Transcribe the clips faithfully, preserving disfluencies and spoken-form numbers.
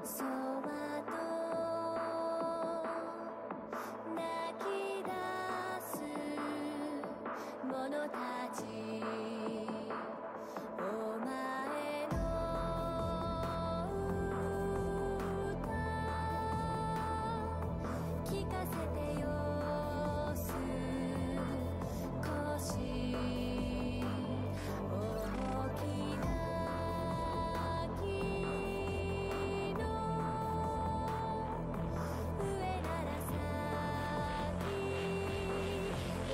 そわと泣き出す者たち、お前の歌聞かせてよ少し大きな木の上なら咲きね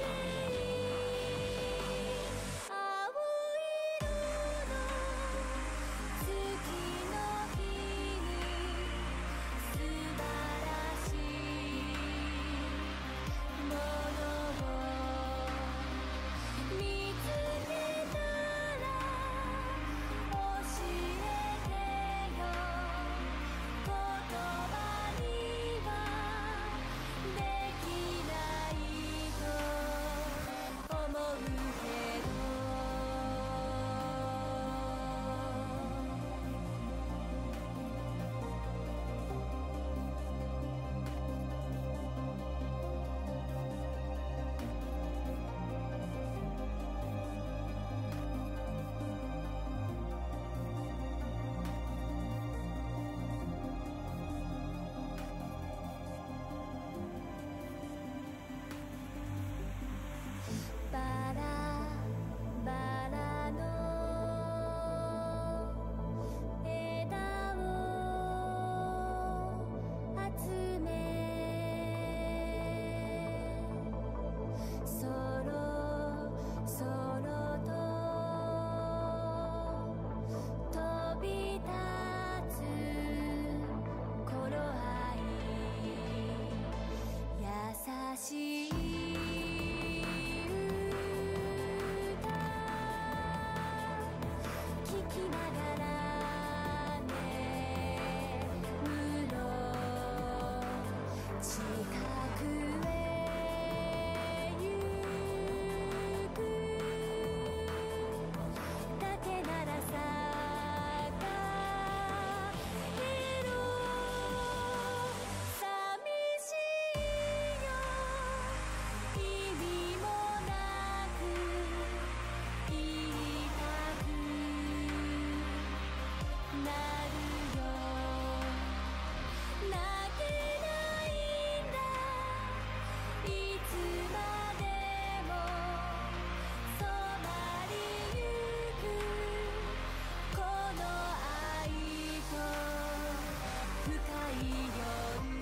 い青色の月の日に素晴らしいものを見つけたら教えてよ、言葉にはできないと思うけどバラバラの枝を集めそろそろと飛び立つ頃合い、優しい歌聞きながら眠ろう、近くへ行くだけならさかけろ、寂しいよ意味もなく言いたくなるよ、泣けないんだいつまでもそばに行くこの愛と深い夜。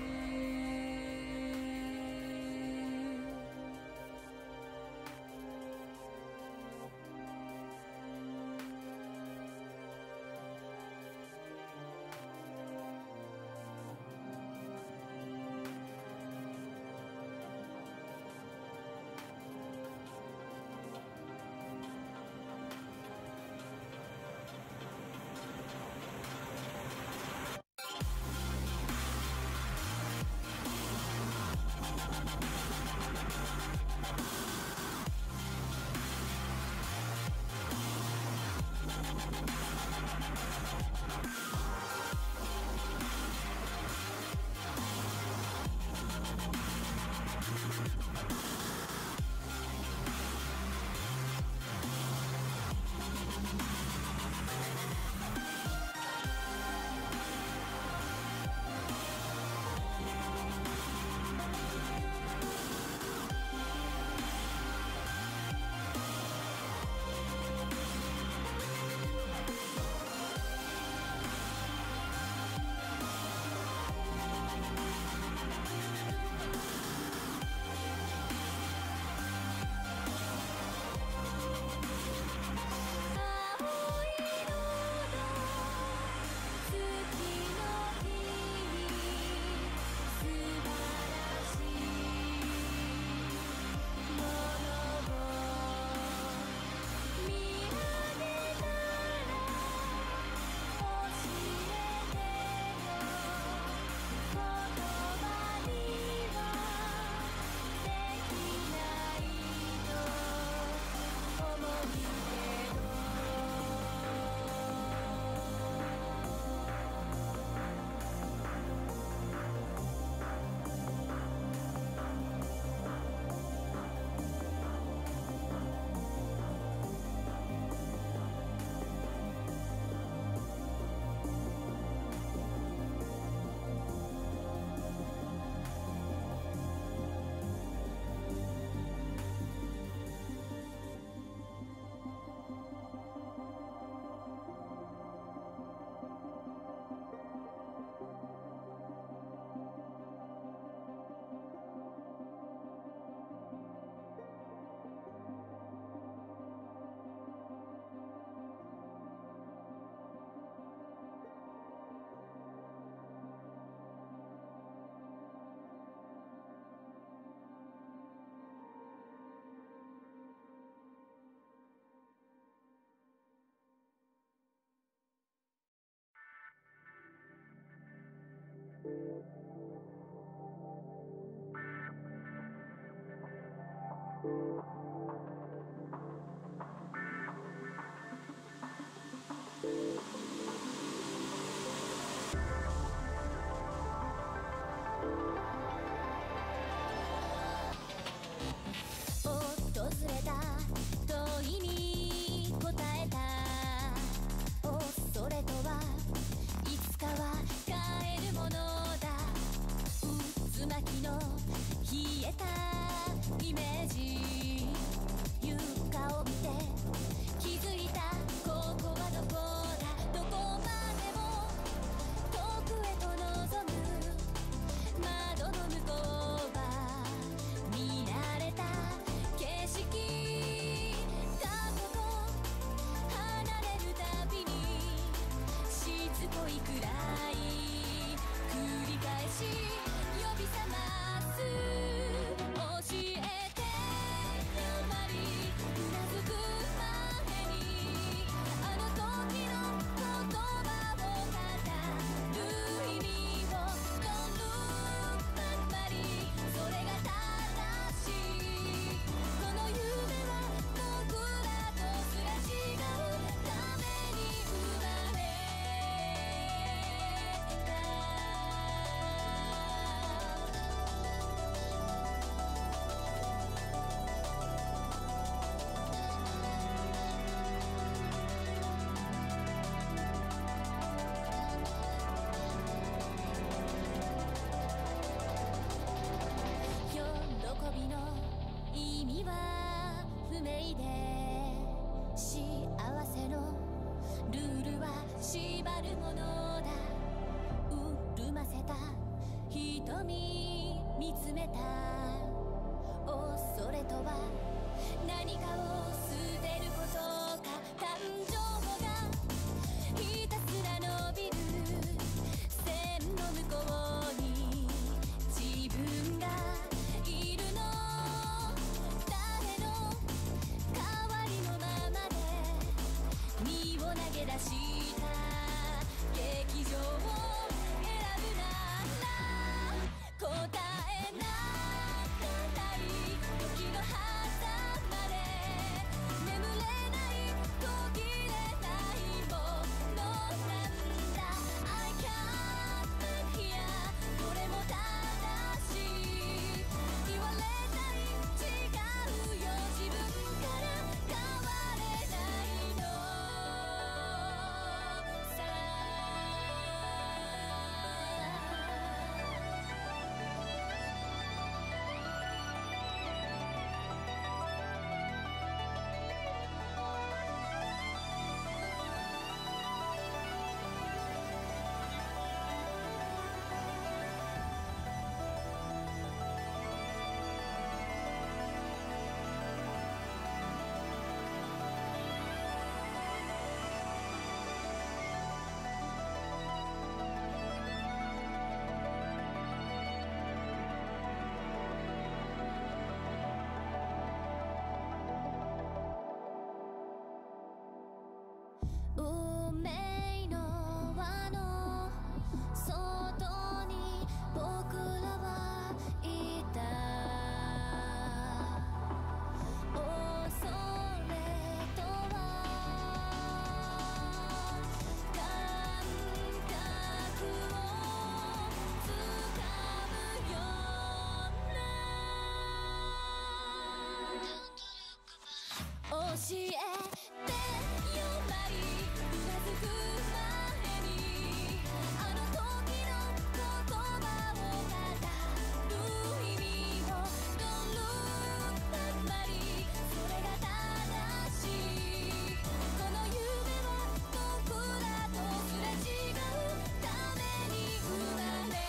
ないで幸せのルールは縛るものだ潤ませた瞳見つめた恐れとは何かを捨てることか感情がひたすら伸びる線の向こうに自分がいるの誰の代わりのままで身を投げ出した劇場を選ぶなら答えなんかない時の狭間で眠れない途切れないものなんだ I can't hear どれも正しい言われたい違うよ自分から変われないのさ運命の輪の外に僕らはいた恐れとは感覚をつかむような教えてよまいうなずく前にあの時の言葉を語る意味を Don't look back それが正しいこの夢は僕らとすれ違うために生まれ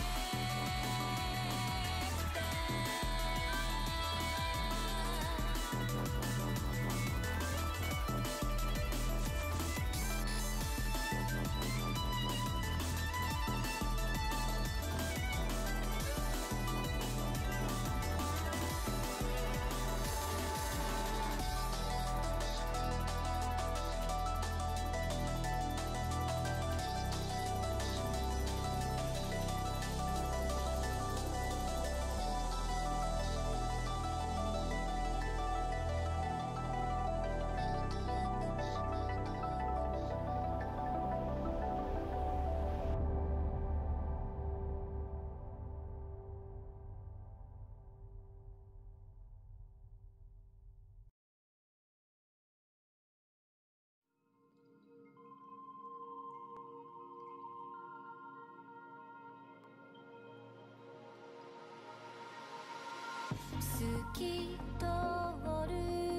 透き通る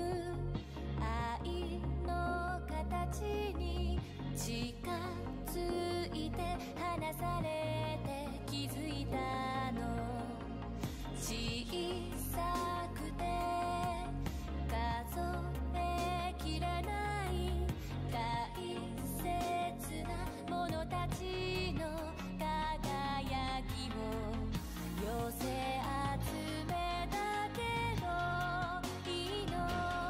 愛の形に近づいて離されて気づいたの小さくて数えきれない大切なものたちの輝きを寄せ集めたけどいいの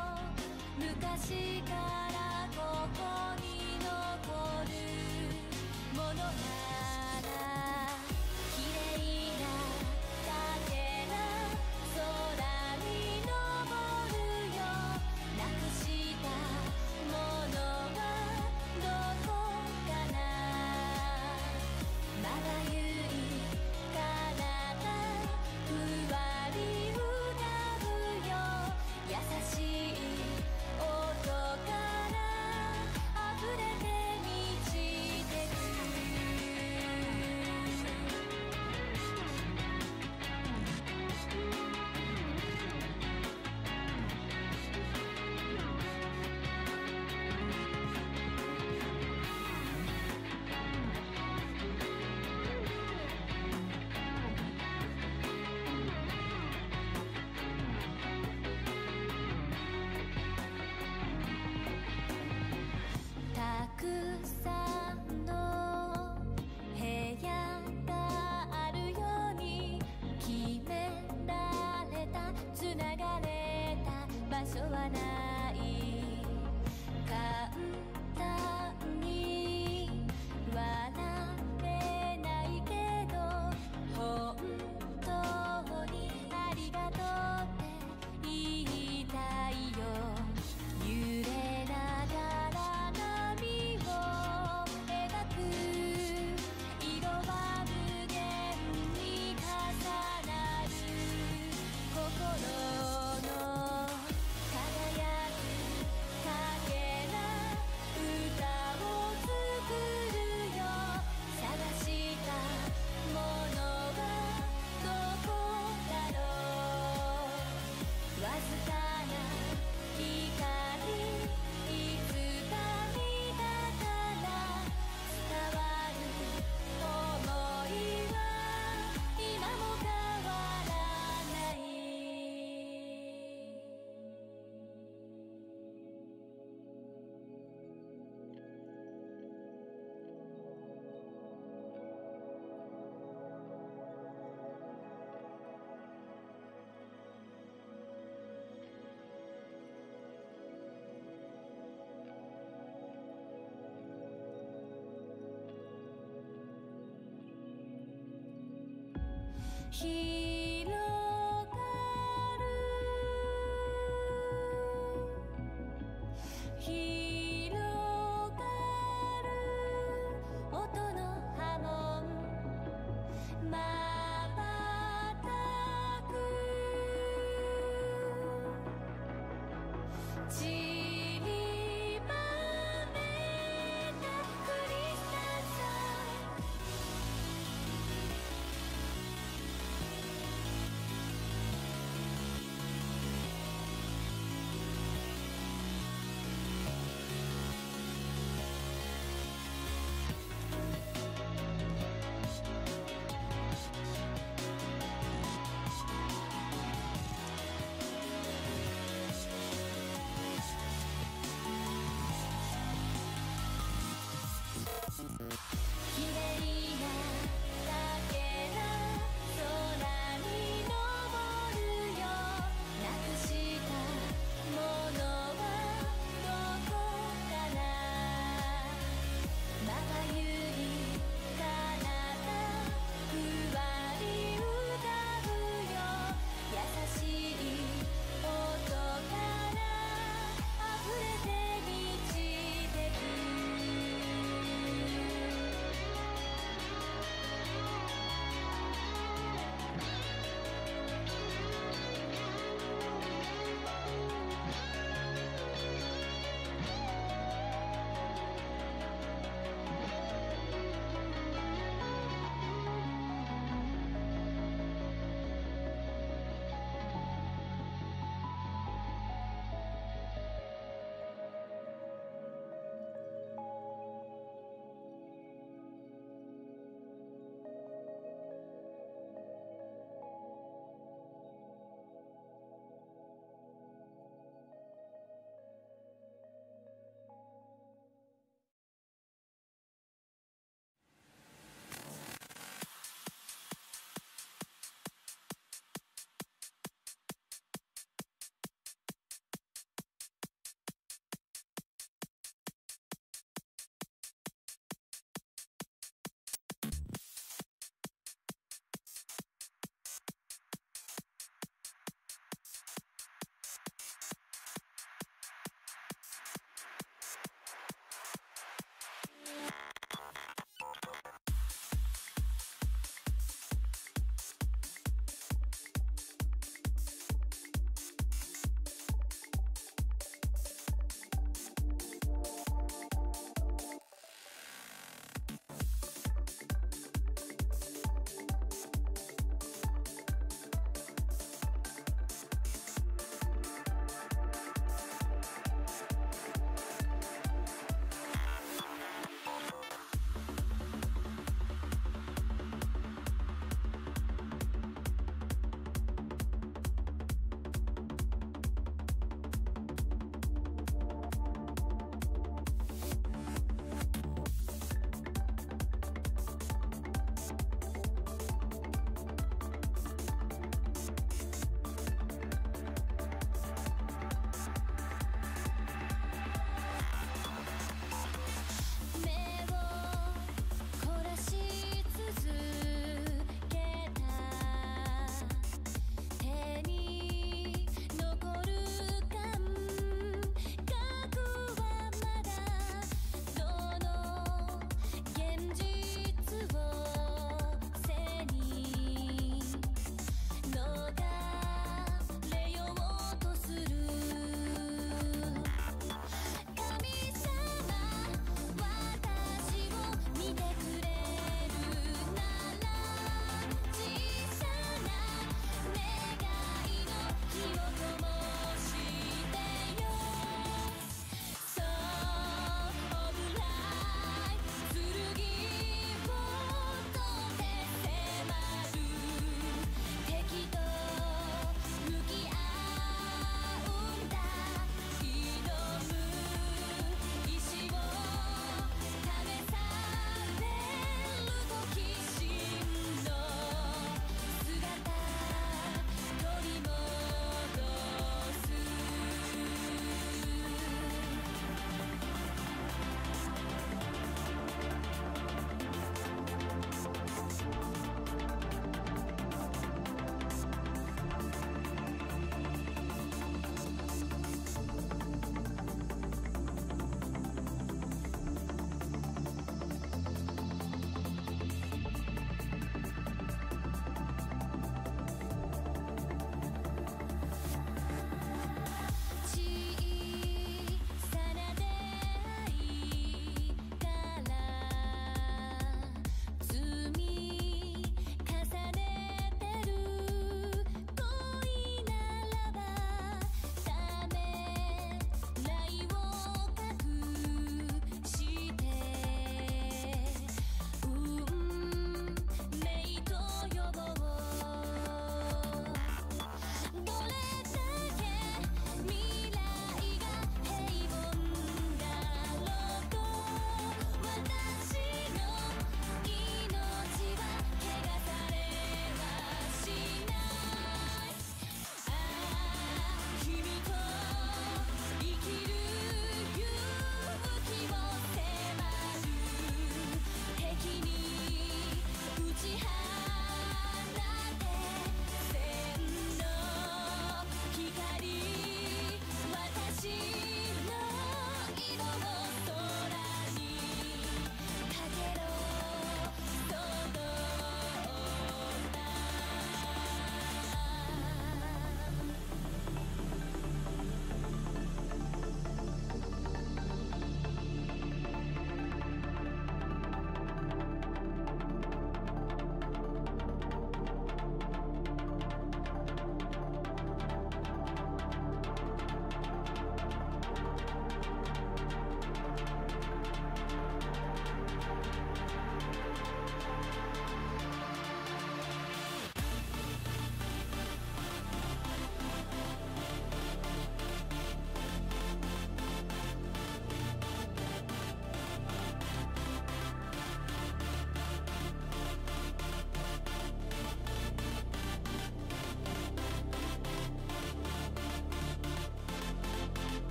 昔からここに残る広がる広がる音の波紋まばたく散りばめたクリスタルさ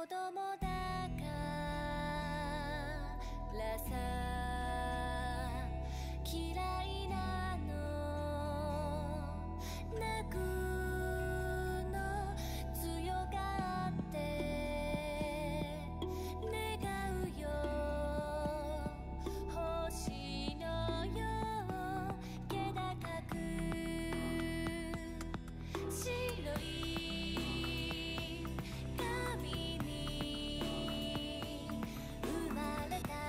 供だからさ嫌いなの泣くの強がって願うよ星のよう気高く白い髪に生まれた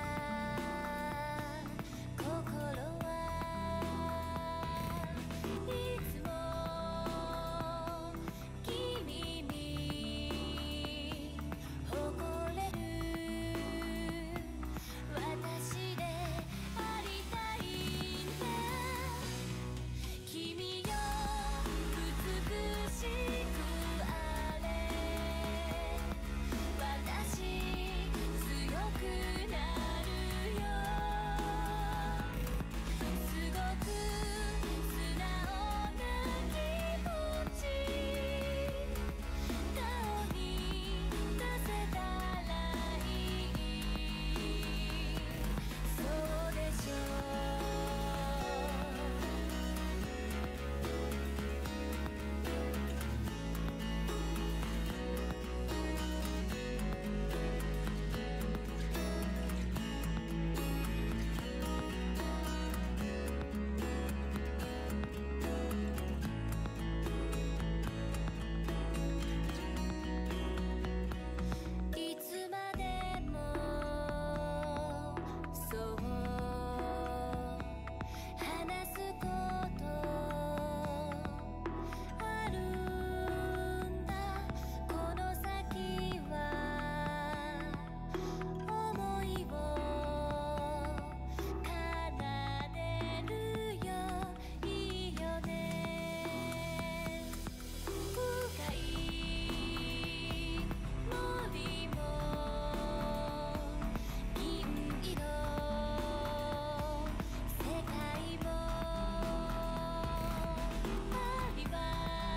心はいつも君に誇れる私でありたいんだ君よ美しくあれ私強くなるよすごく素直な気持ち顔に出せたらいいそうでしょいつまでもそう話すことあるんだこの先は想いを奏でるよいいよね深い森も銀色世界もありは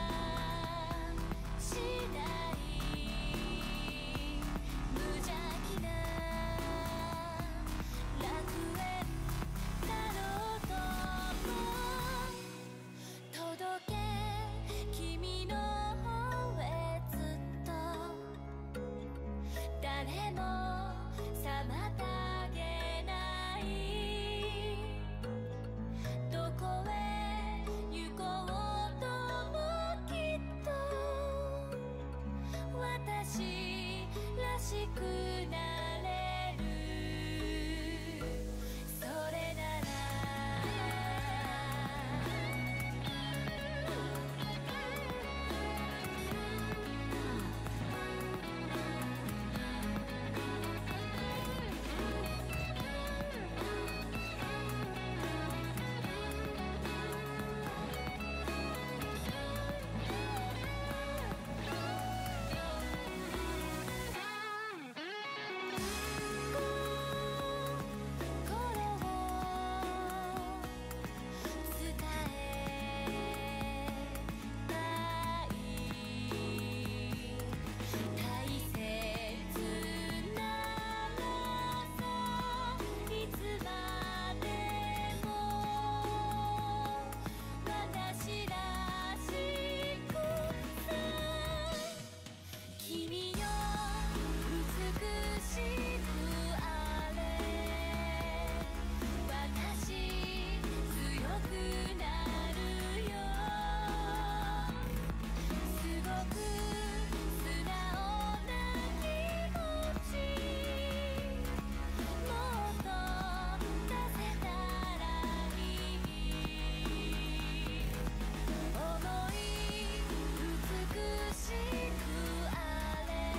しない無邪気な楽園だろうとも届け君の方へずっと誰も妨げないどこへ行こうともきっと私らしくなれるそれなら思い美しくあれ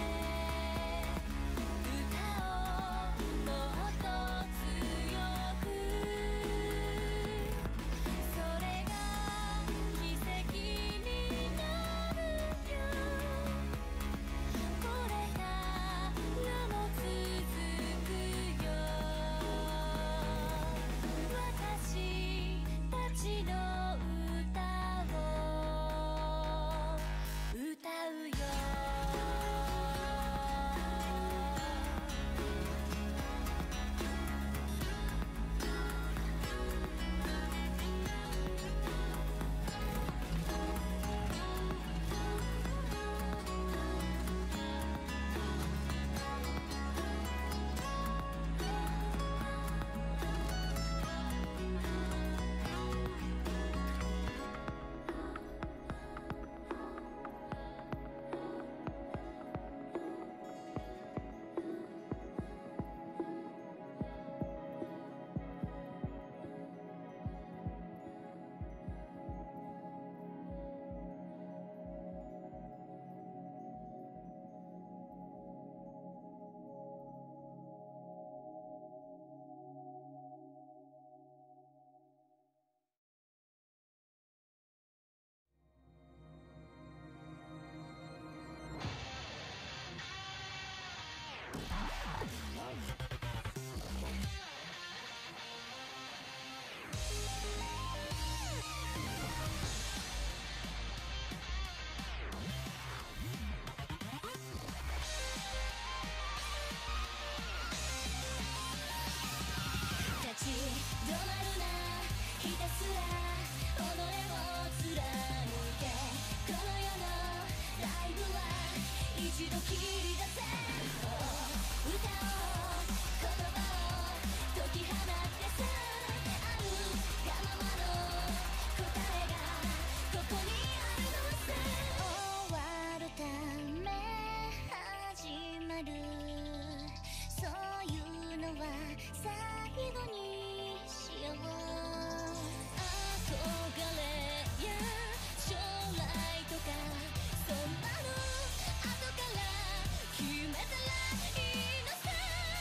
立ち止まるな、ひたすら己を貫け。この世のライブは一度切り出せ。歌おう言葉を解き放ってさ、あるがままの答えがここにあるのさ。終わるため始まる、そういうのは最後にしよう。憧れや将来とかそんなの後から決めたらいいのさ。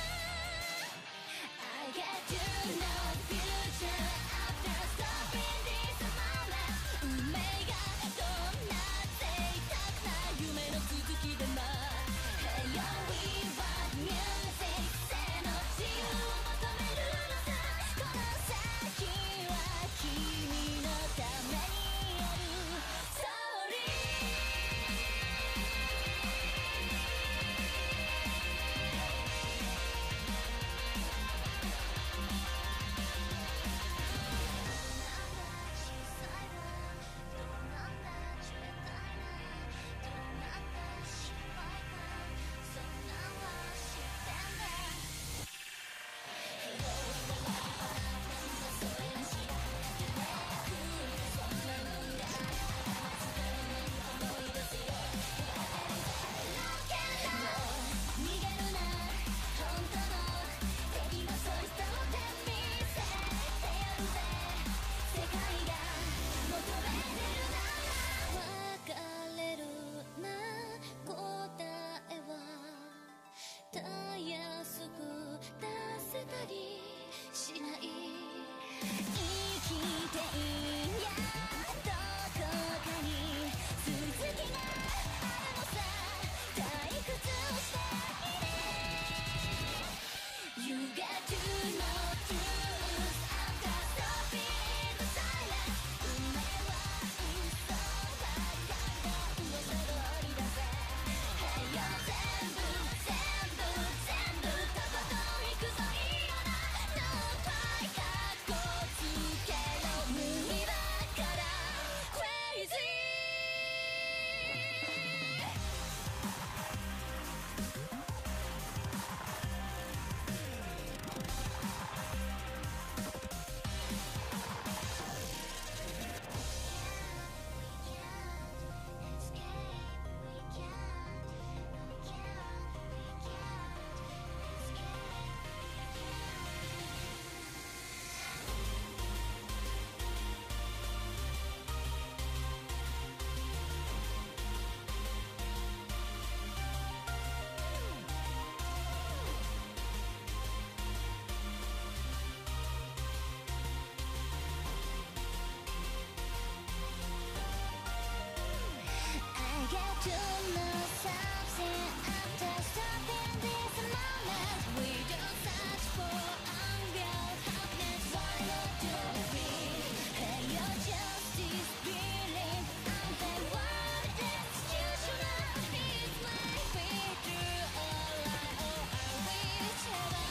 I get to know future after stopping this moment。 運命がどんな贅沢な夢の続きでも Hey yo we want music 性の自由を求めるのさ。この先は君のためにあるストーリー。逃げるな、本当の敵のそいつを手見せてやるぜ。世界が求めてるなら別れるな、答えはたやすく出せたりしない。生きていいやどこかに続きがあるのさ。退屈していね。 You get to know truth after stopping the silence。 運命は嘘ばかりだ、噂通りだぜ。Hey yo 全部全部全部とことん行くぞ今だ。 No fight かっこつけろ無理だから Crazy。I get to know something after stopping this moment。 We don't search for unreal happiness, why not do the real? Hey yo justice feeling I'm the world institutional is my future all I owe whichever。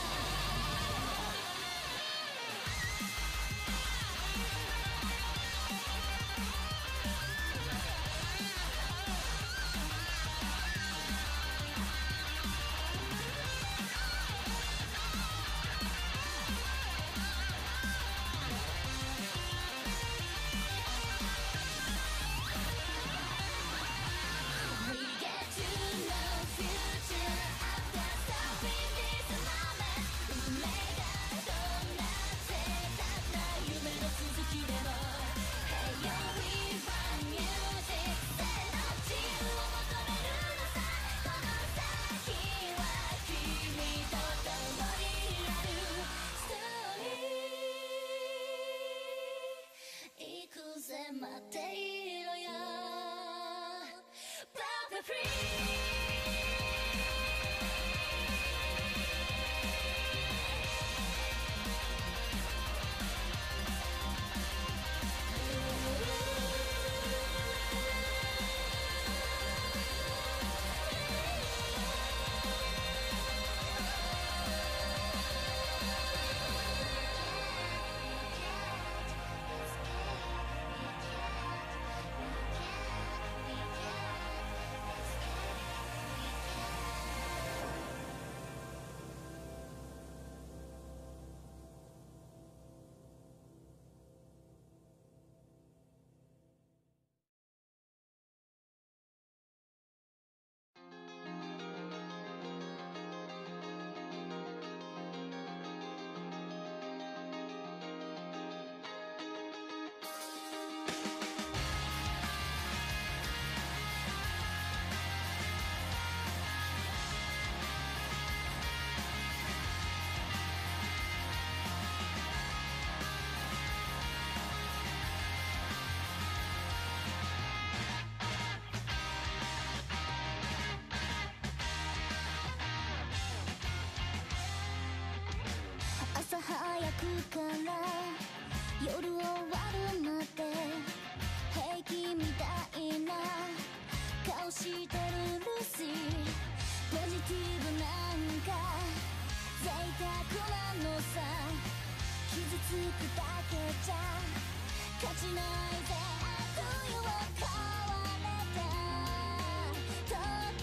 くから夜終わるまで平気みたいな顔してるルーシー、ポジティブなんか贅沢なのさ、傷つくだけじゃ勝ちないぜ。冬を買われた時計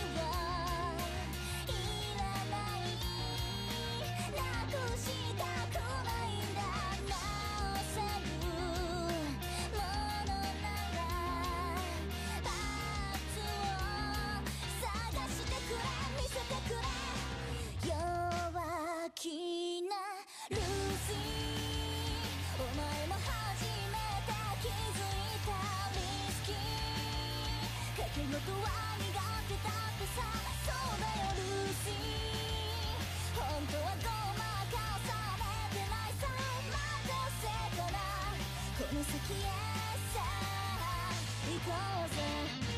はいらない、なくしたくないんだ。直せるものならパーツを探してくれ、見せてくれ。弱気なルーシー、お前も初めて気づいたリスキー、賭け事は苦手だってさ。そうだよルーシー、本当はごまかされてないさ。待たせたらこの先へさあ行こうぜ。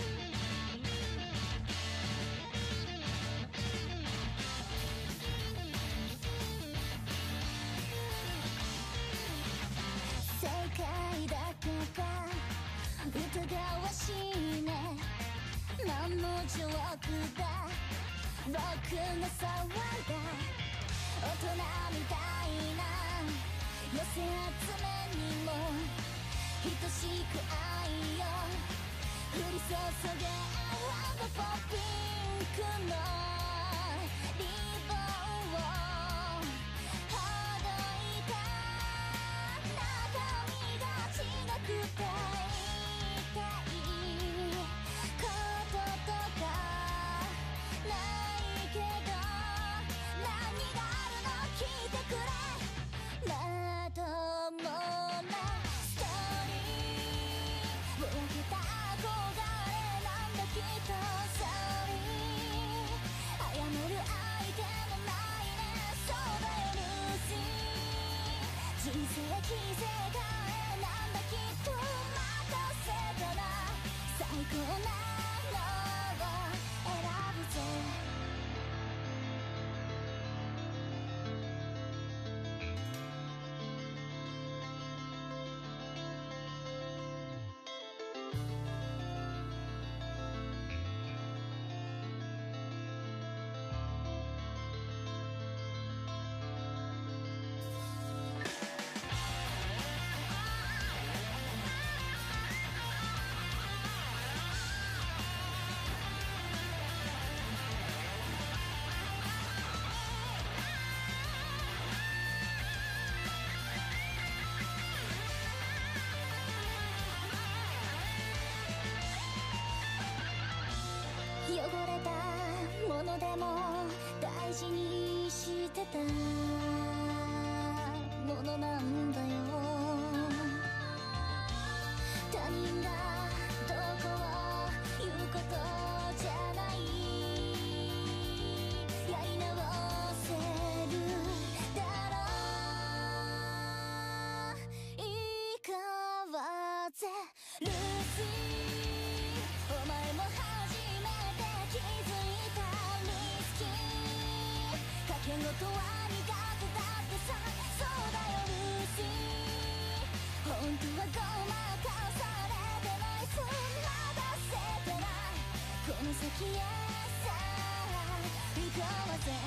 世界だけが疑わしいね。何のジョークだ僕が騒いだ。大人みたいな寄せ集めにも等しく愛よ降り注げ。ラブフォーピンクのリボンをほどいた中身が違くて痛いこととかないけど、何があるの聞いてくれ。まともなストーリーぼやけた憧れなんだきっと。Sorry 謝る相手もないね。そうだよルーシー、人生着せ替えなんだきっと。待たせたら最高なのを選ぶぜ。汚れたものでも大事にしてたものなんだよ。他人がどうこう言うことじゃない、やり直せるだろう。いいかわぜルーシー、お前も初めて気づいたリスキー、賭け事は苦手だってさ。そうだよルーシー、本当はごまかされてないさ。待たせたらこの先へさあ行こうぜ。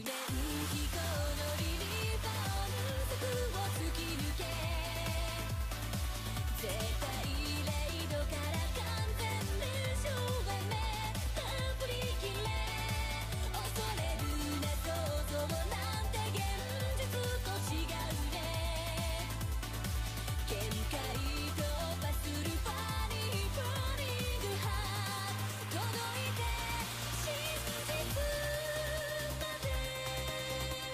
飛行のリリーバー音速を突き抜け絶対零度から完全燃焼へめたっぷりきれ恐れるな想像なんて現実と違うね限界突破するファニープーリングハー届いて真実まで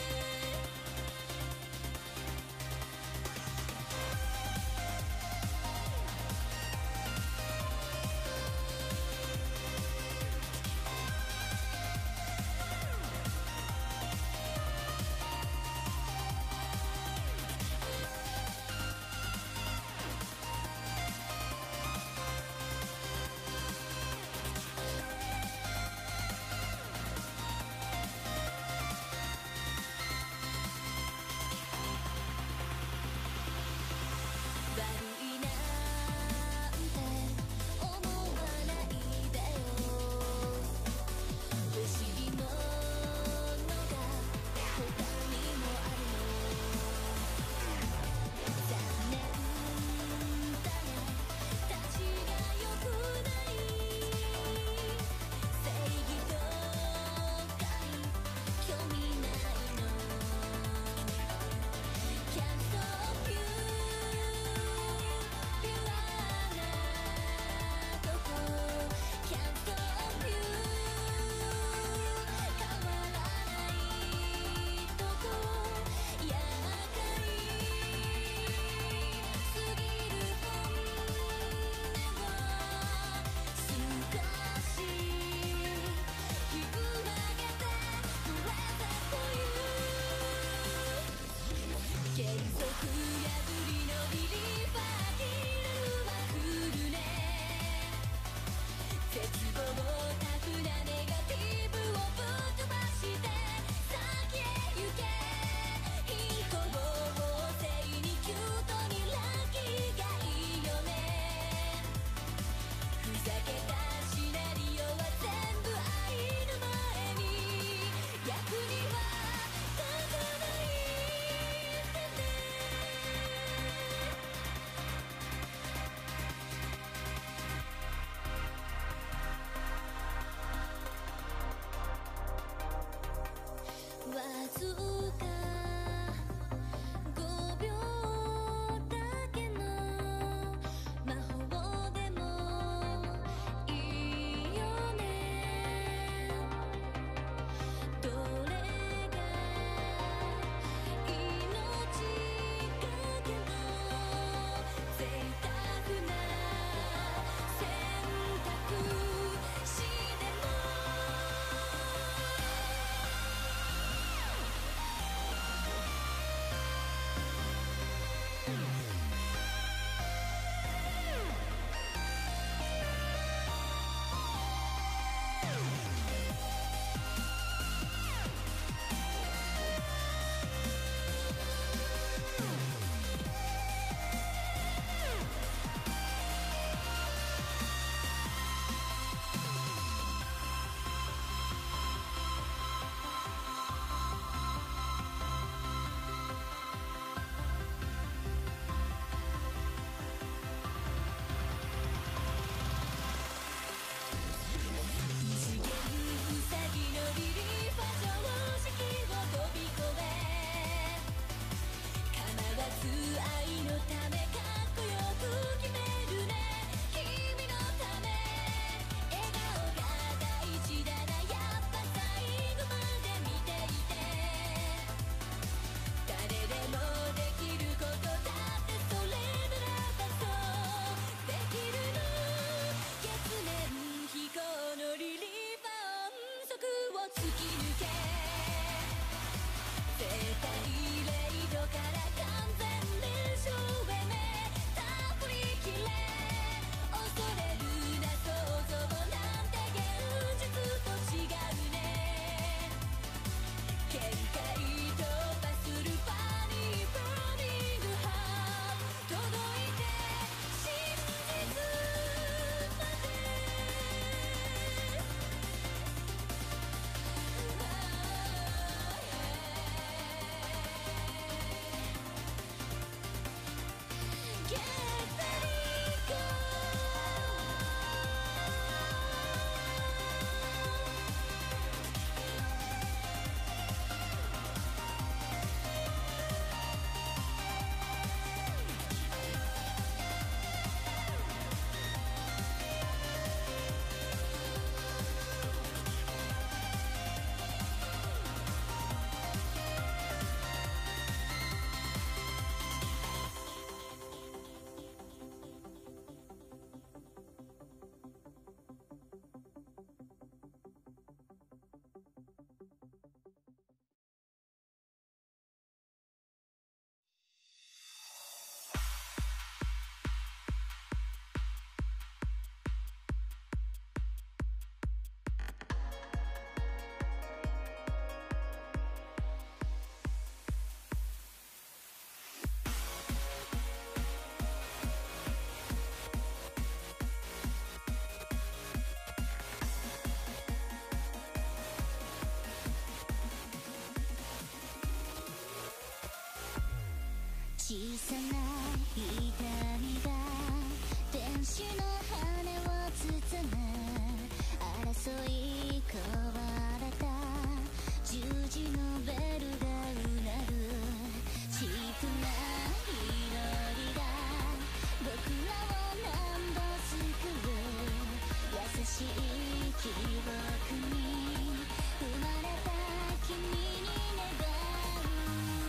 小さな痛みが天使の羽を包む争い焦われた十字のベルがうなるチープな祈りが僕らを何度救う優しい記憶に生まれた君に願う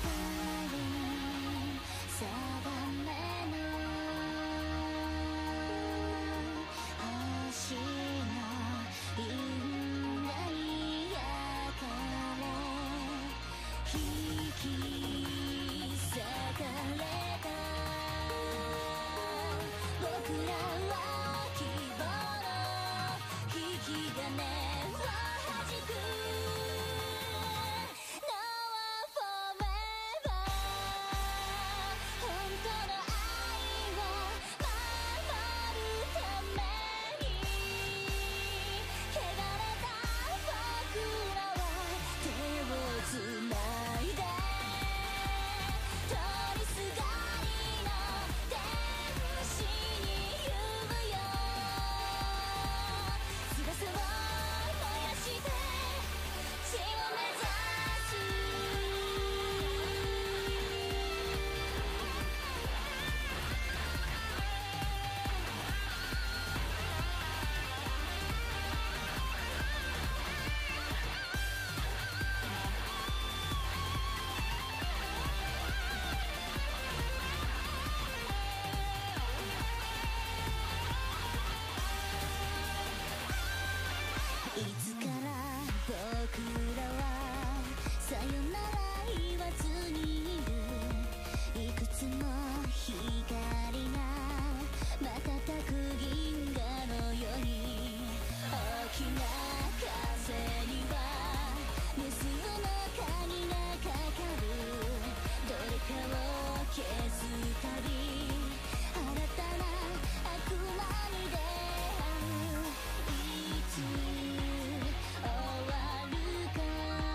定めの星の因果に焼かれ引き裂かれた僕らは希望の引き金を弾く Now forever 本当の愛を守るために汚れた僕らは手をつないで通りすがりの天使に言うよ翼を燃やして地を目指すいつから僕らはさよなら言わずにいるいくつも光が瞬く銀河のように大きな風には無数の鍵がかかるどれかを消すたび新たな悪魔に出会ういつ終わるか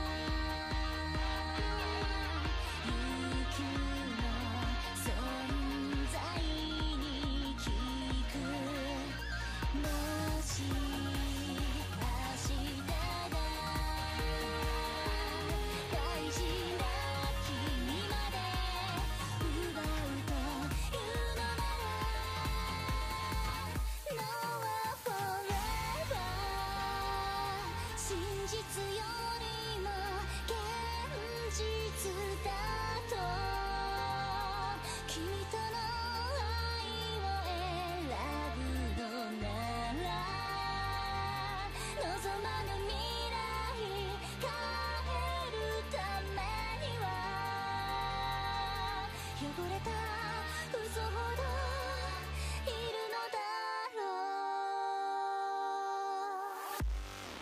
悠久の存在に聞くもし明日が大事な君まで奪うというのなら Now forever 真実よりも現実だと君との愛を選ぶのなら望まぬ未来変えるためには汚れた嘘ほどいるのだろう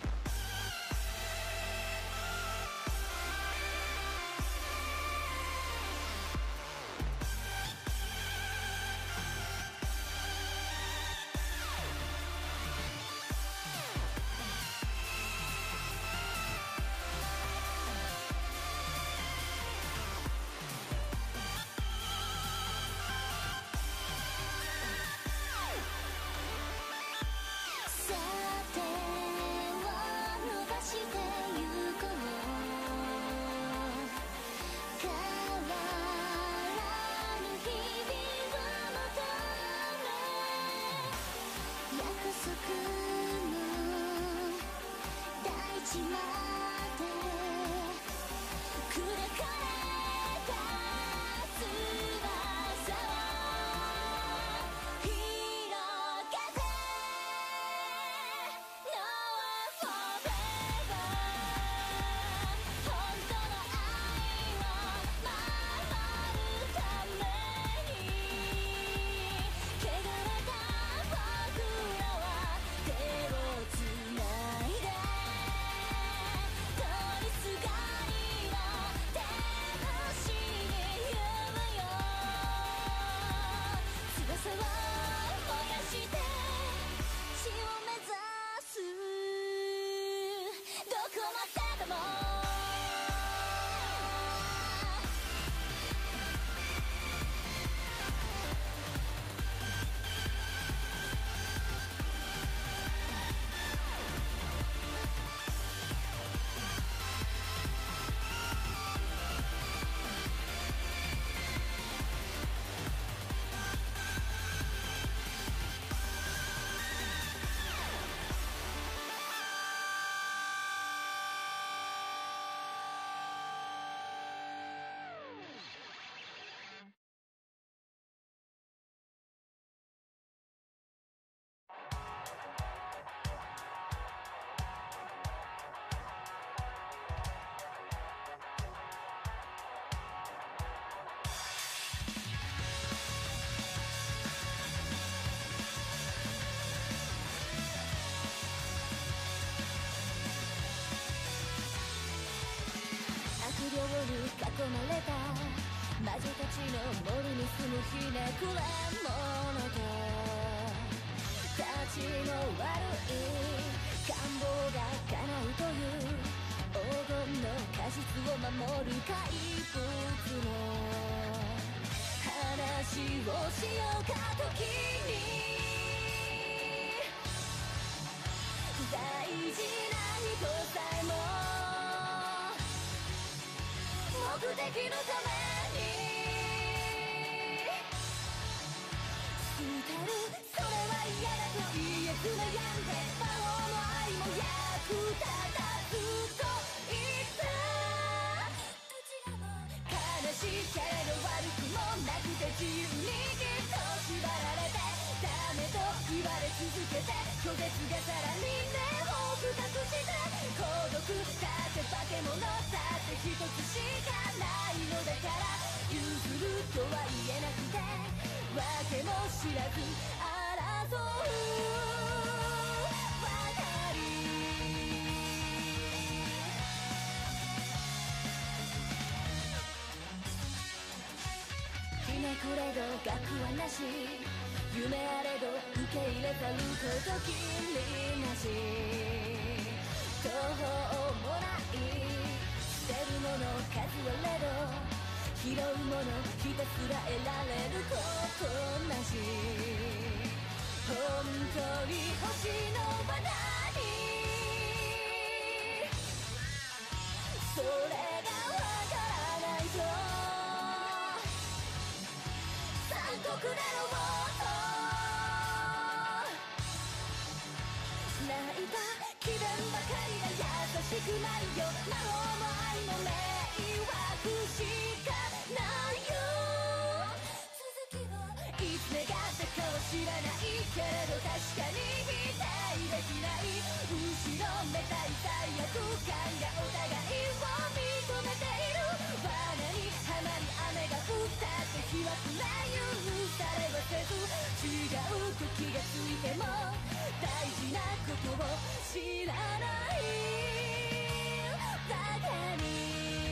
さてを伸ばしてゆこう変わらぬ日々を求め約束の大地まで砕かれた翼を広げて Now forever 本当の愛を守るために汚れた僕らは手をつないで通りすがりの天使に言うよ翼を燃やして地を目指すどこまでも境に囲まれた魔女たちの森に住むひねくれ者と立ちの悪い願望が叶うという黄金の果実を守る怪物の話をしようか時に大事な人さえも目的のために捨てるそれは嫌だと言えず悩んで魔法の愛も役立たずと言ったどちらも悲しいけれど悪くもなくて自由にぎっと縛られてダメと言われ続けて拒絶がさらに目を深くして孤独だって化け物だって一つしかないのだから譲るとは言えなくて訳も知らず争うばかりひねくれど学はなし夢あれど受け入れたることきりなし途方もない捨てるもの数あれど拾うものひたすら得られることなし本当に欲しいのは何それがわからないと残酷だろう泣いた気分ばかりが優しくないよ魔法も愛も迷惑しかないよ続きをいつ願ったかは知らないけれど確かに否定できない後ろめたい罪悪感がお互いを認めている罠にはまり雨が降ったって日はくら許されはせず違うと気がついても大事なことを知らないバカに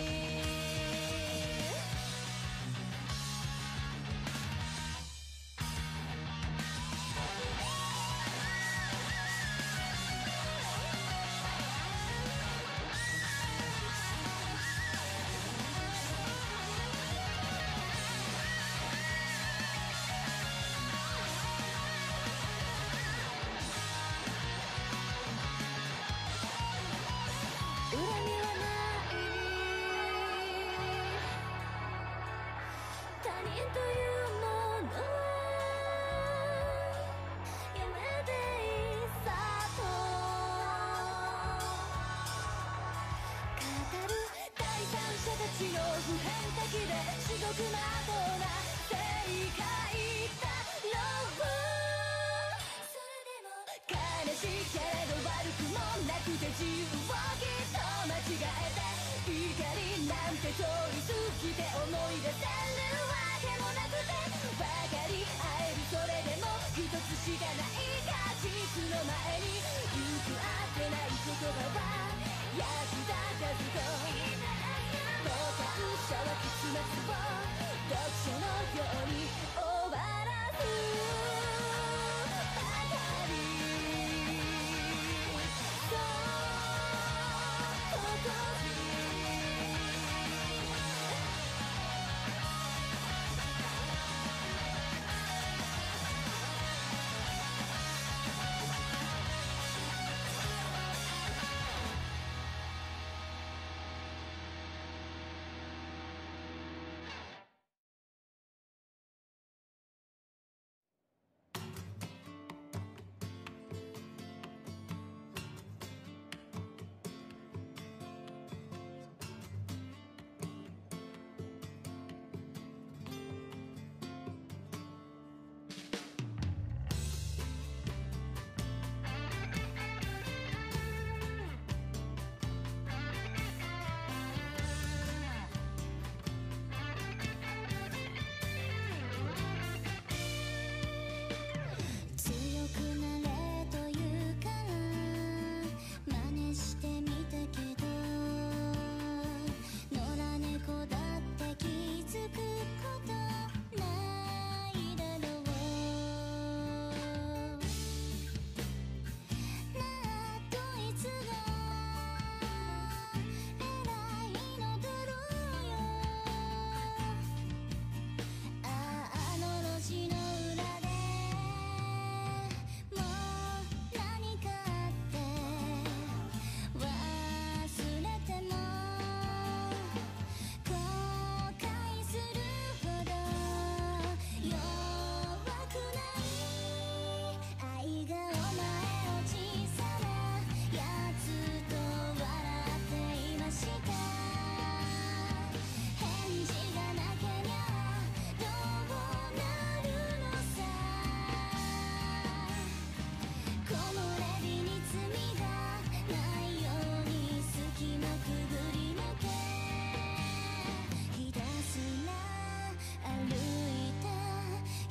普遍的で至極まとうな正解だろうそれでも悲しいけれど悪くもなくて自由をきっと間違えて怒りなんて通り過ぎて思い出せるわけもなくて分かり合えるそれでも一つしかない果実の前に行くあてない言葉は役立たずと傍観者は結末を読書のように終わる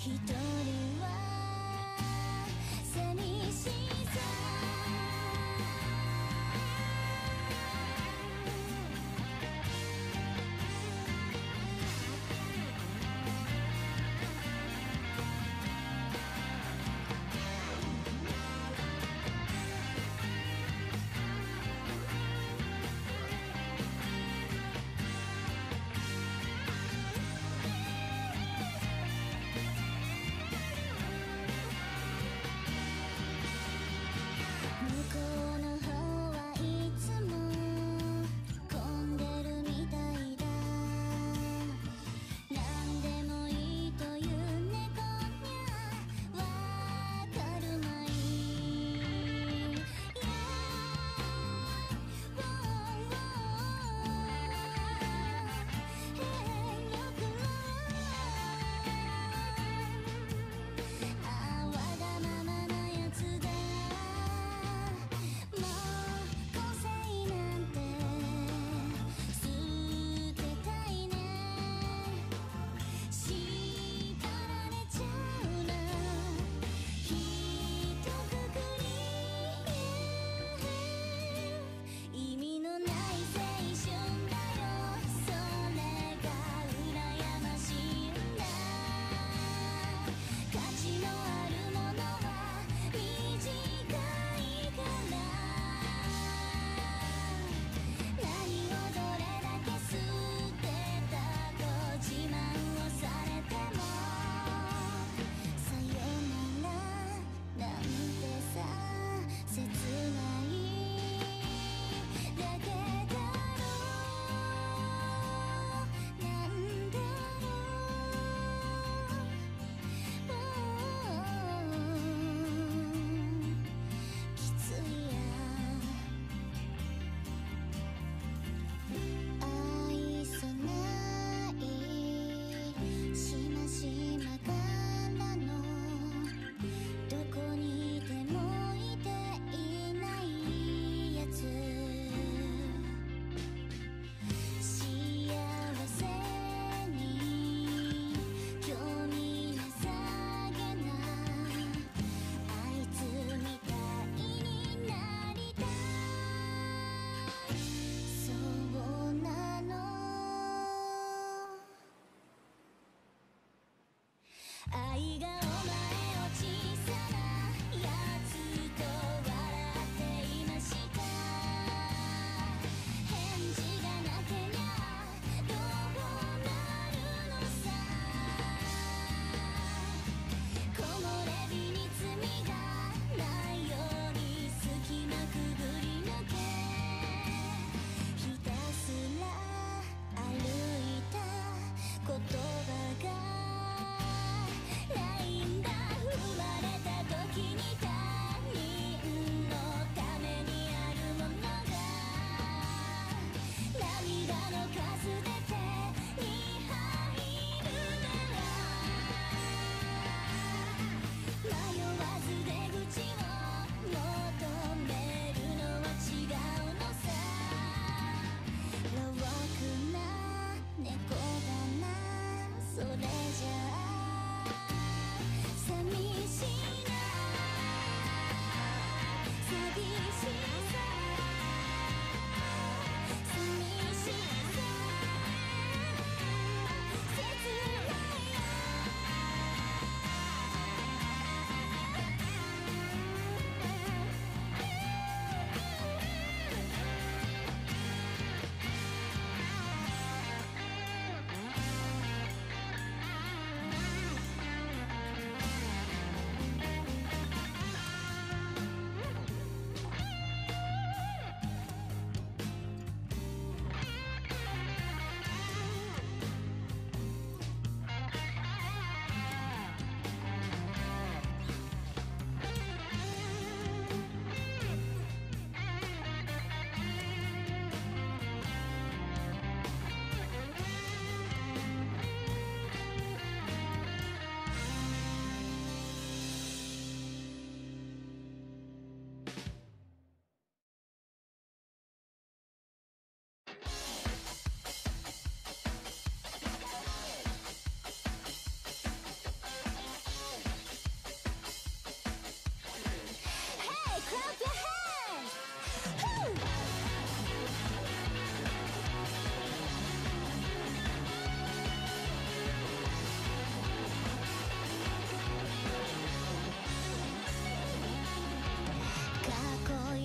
一人は寂しさ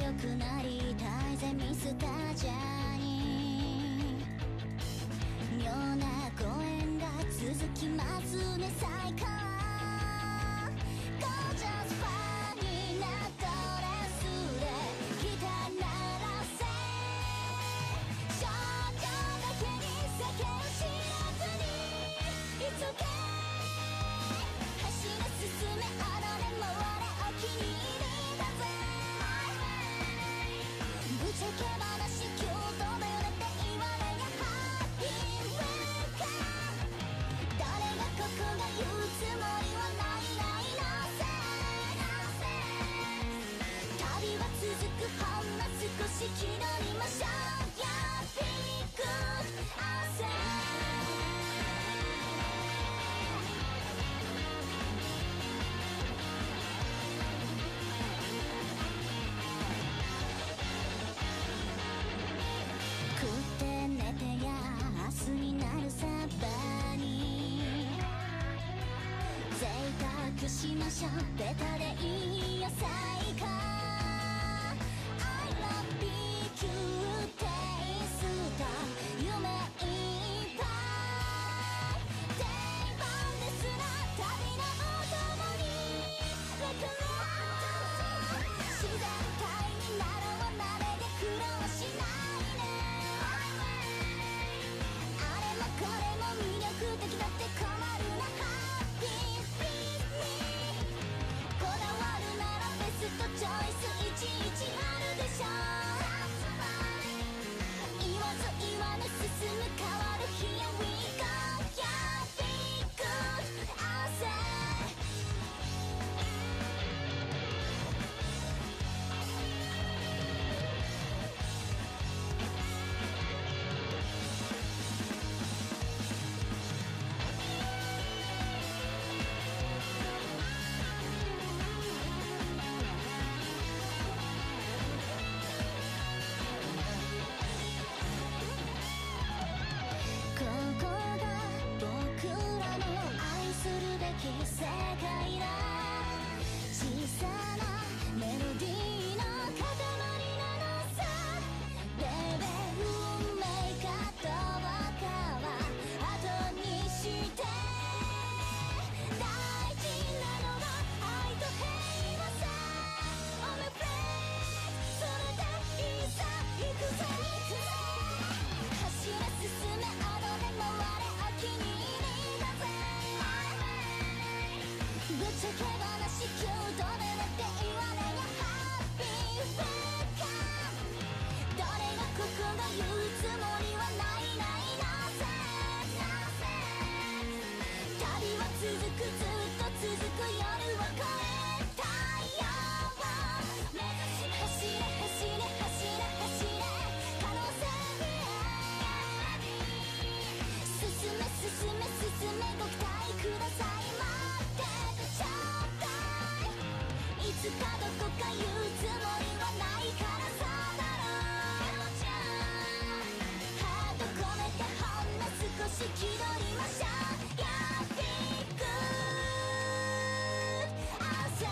くなりたいぜミスタージャーニー妙な公演が続きますね最高ゴージャスファンになったドレスでギター鳴らせ少女だけに世間を知らずに It's okay 走れ進め踊れ回れお気に入りだぜぶっちゃけ話キュートだよねって言われりゃハッピーウェルカム誰がここが言うつもりはないないなぜ旅は続くほんの少し気取りましょう Yeah, be good 朝食って寝てや明日になるサバに贅沢しましょうベタでいいよ最高 I love big cute taste と夢いっぱい定番ですら旅のお供に Like a rock 自然体になろうまでで苦労しないねあれもこれも魅力的だって困るな Happy with me こだわるならベストチョイスいちいちあるでしょ言わず言わぬ進む変わる Here we go Yeah, be good 朝ここが僕らの愛するべき世界だ小さなメロディーの塊なのさベベ運命かどうかは後にして大事なのは愛と平和さ On my plate それでいいさ行くぜ走れ進め踊れ回れお気に入りだぜぶっちゃけ話キュートでねって言われりゃハッピーウェルカム誰がここが言うつもりはないないなぜ旅は続くずっと続く夜を越え太陽を目指し走れ走れ走れ走れ可能性進め進め進めご期待ください待っててちょうだいいつかどこか言うつもりはないからそうだろうハート込めてほんの少し気取りましょう Yeah, be good 朝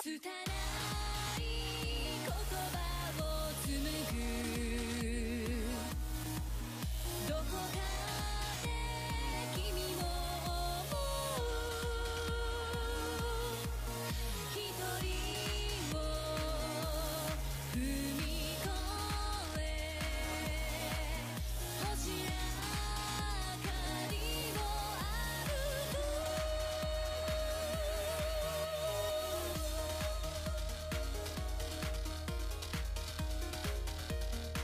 拙い言葉を紡ぐどこかで君を思う一人を踏み越え星明かりを歩く「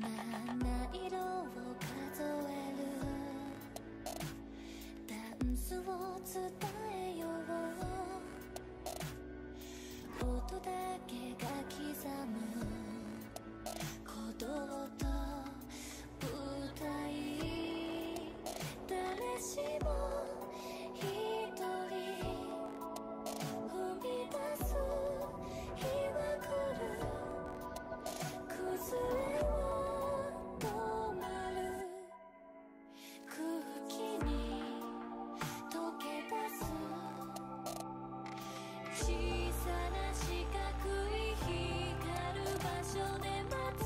七色を数えるダンスを伝えよう音だけが刻む鼓動と舞台誰しも一人踏み出す日は来る崩れは止まる空気に溶け出す小さな四角い光る場所で待つ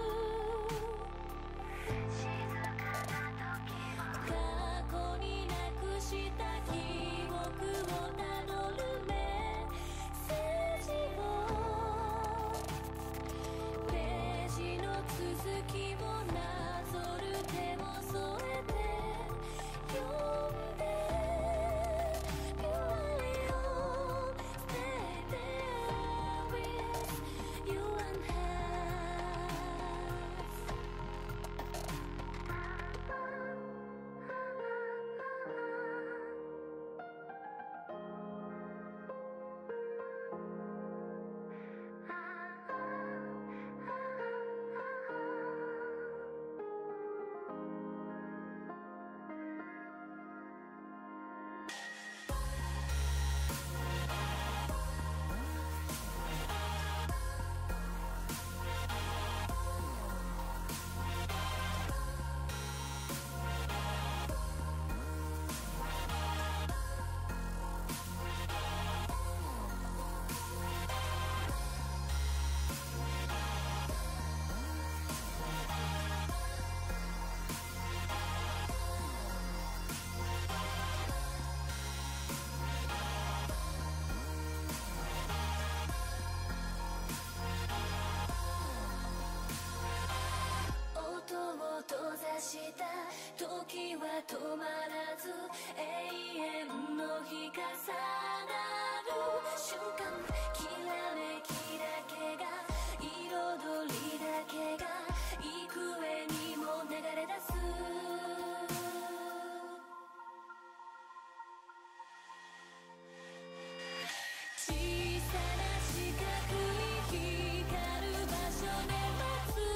静かな時を過去になくした記憶をたどるメッセージをページの続きをなぞる手を添えて読んで You are your stay there with you and us 音を閉ざした時は止まらず永遠の日がさがる瞬間きらめきだけが彩りだけが幾重にも流れ出す小さな四角い光る場所で待つ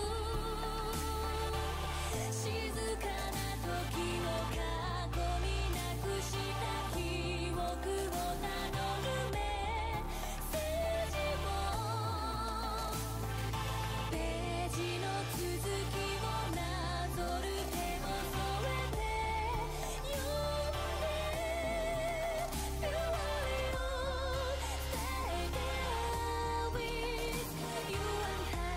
静かな時を過去になくした記憶をたどるメッセージをページの続きをなぞる手を添えて読んで You are your stay there with you and us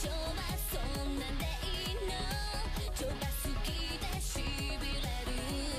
超が好きでしびれる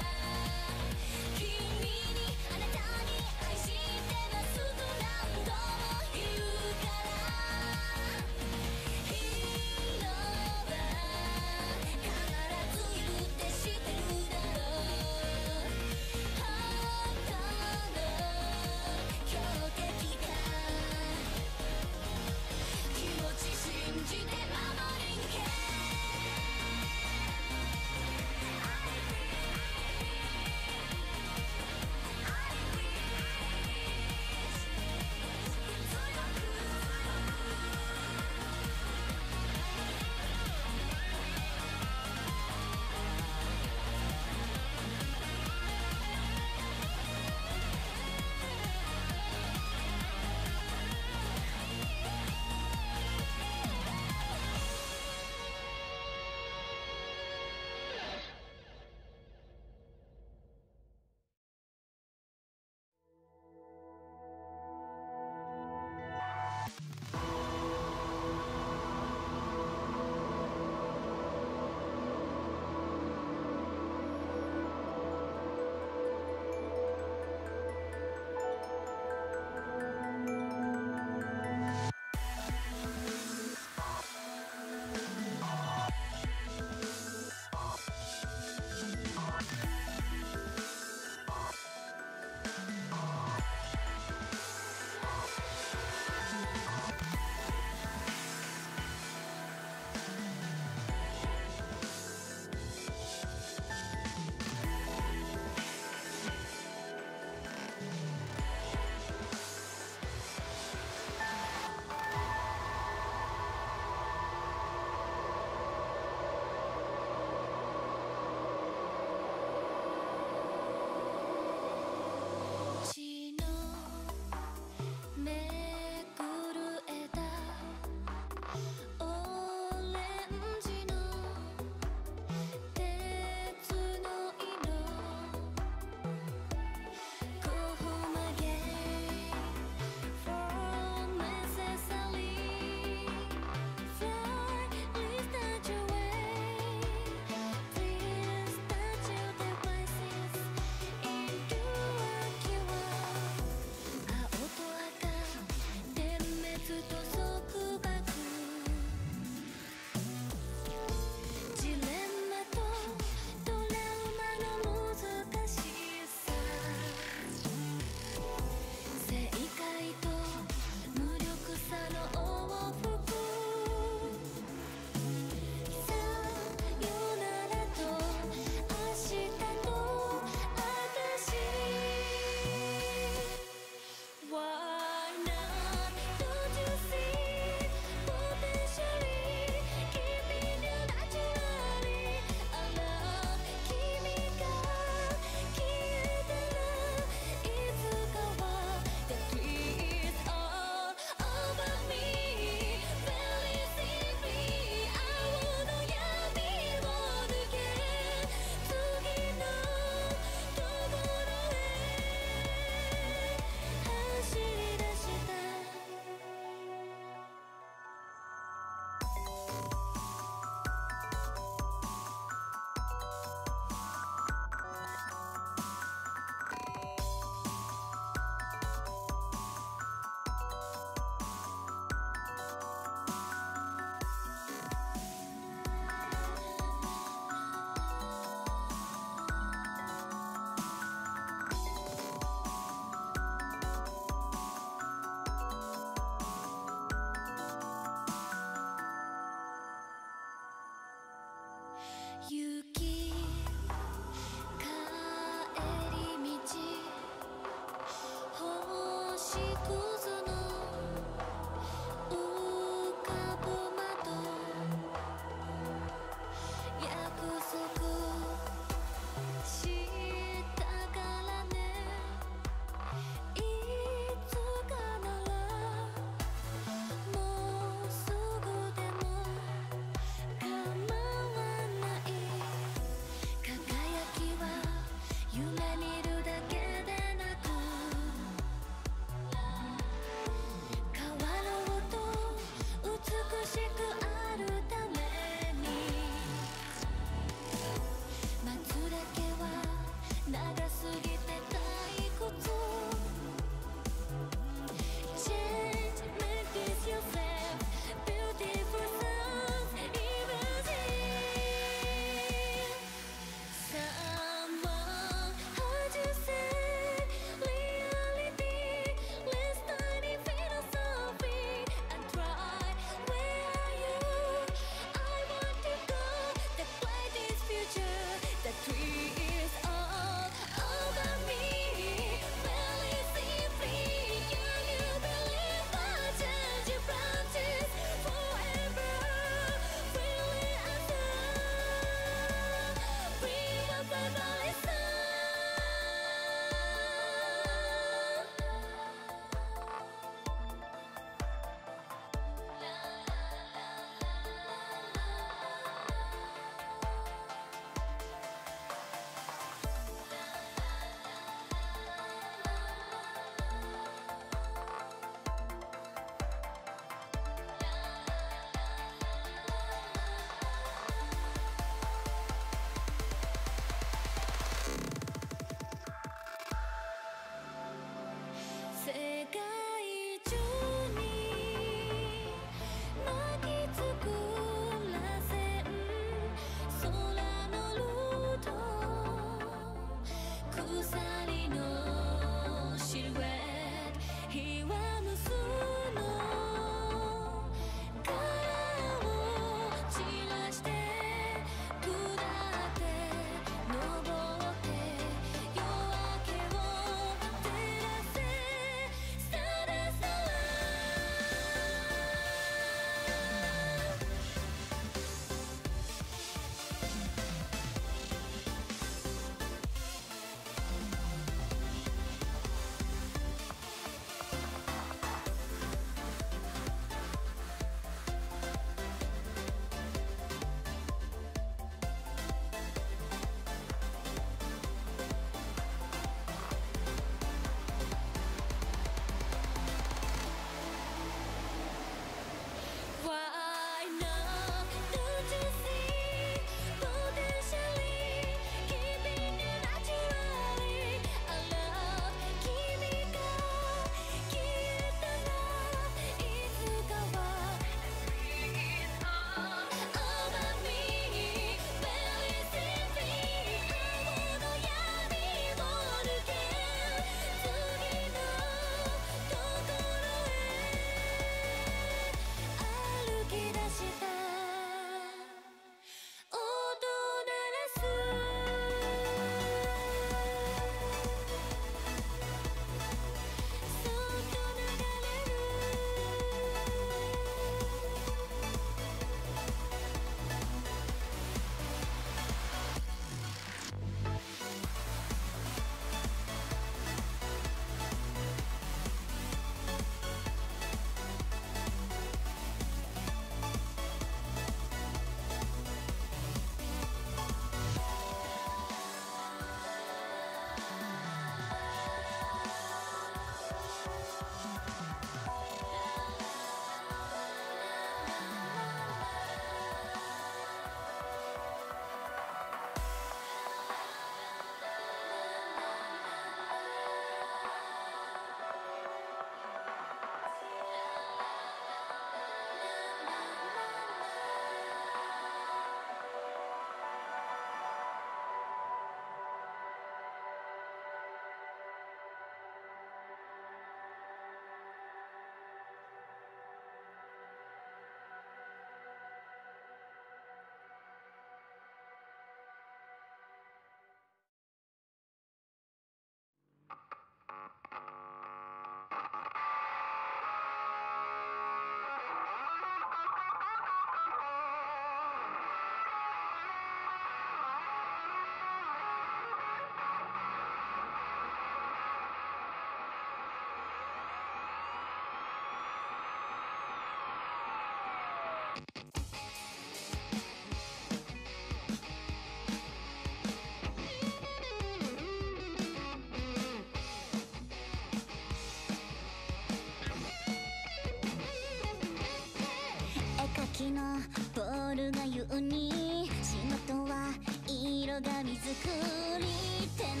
絵描きのボールが言うに仕事は色紙作りってな。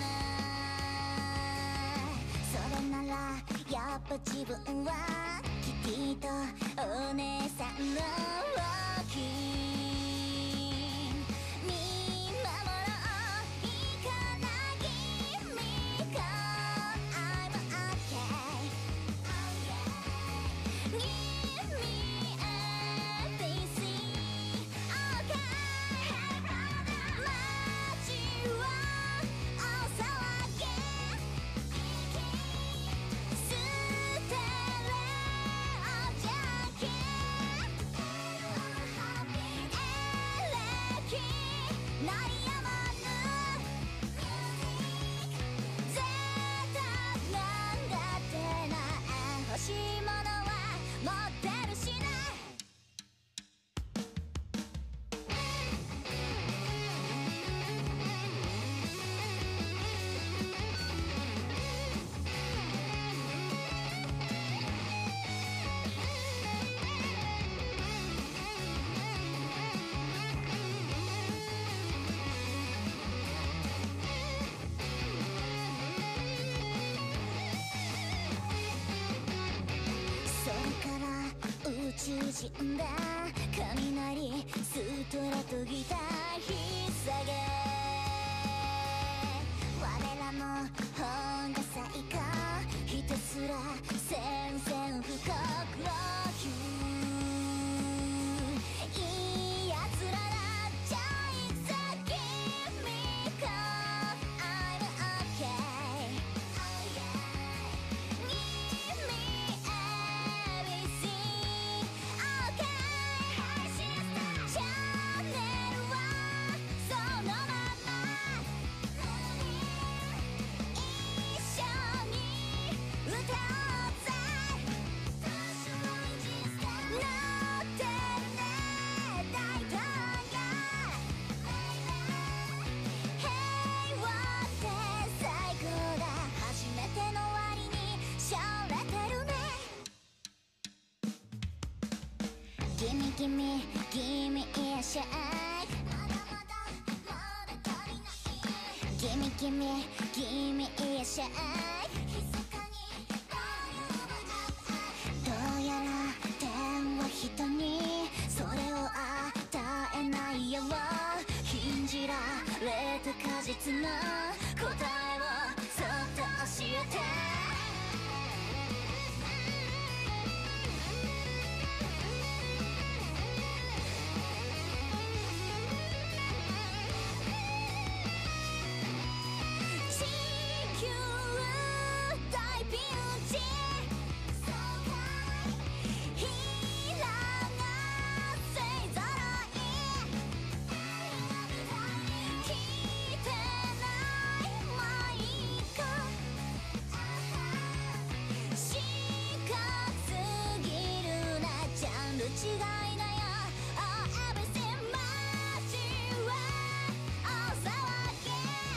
それならやっぱ自分はきっとお姉さんのロキ見守ろういいから君が I'm okay Give me everything okay 街は大騒ぎステレオジャケエレキ鳴りやまぬ贅沢なんだってな。欲しいものは持ってるしな。それから宇宙人だ雷ストラとギター引っ提げ我らの本が最高ひたすら宣戦布告を言ういいやつらだちょいさ君が I'm okay Give me everything okay チャンネルはそのまま一緒に歌おうぜ乗ってるね大統領平和って最高だ初めての割にしょれてるね Gimme gimme gimme a shake Gimme gimme gimme a shake どうやら天は人にそれを与えないよ禁じられた果実の答えをそっと教えて地球大ピンチヒーラーが勢ぞろい聞いてないマイク四角すぎるなジャンル違いだよ Oh everything 街は大騒ぎ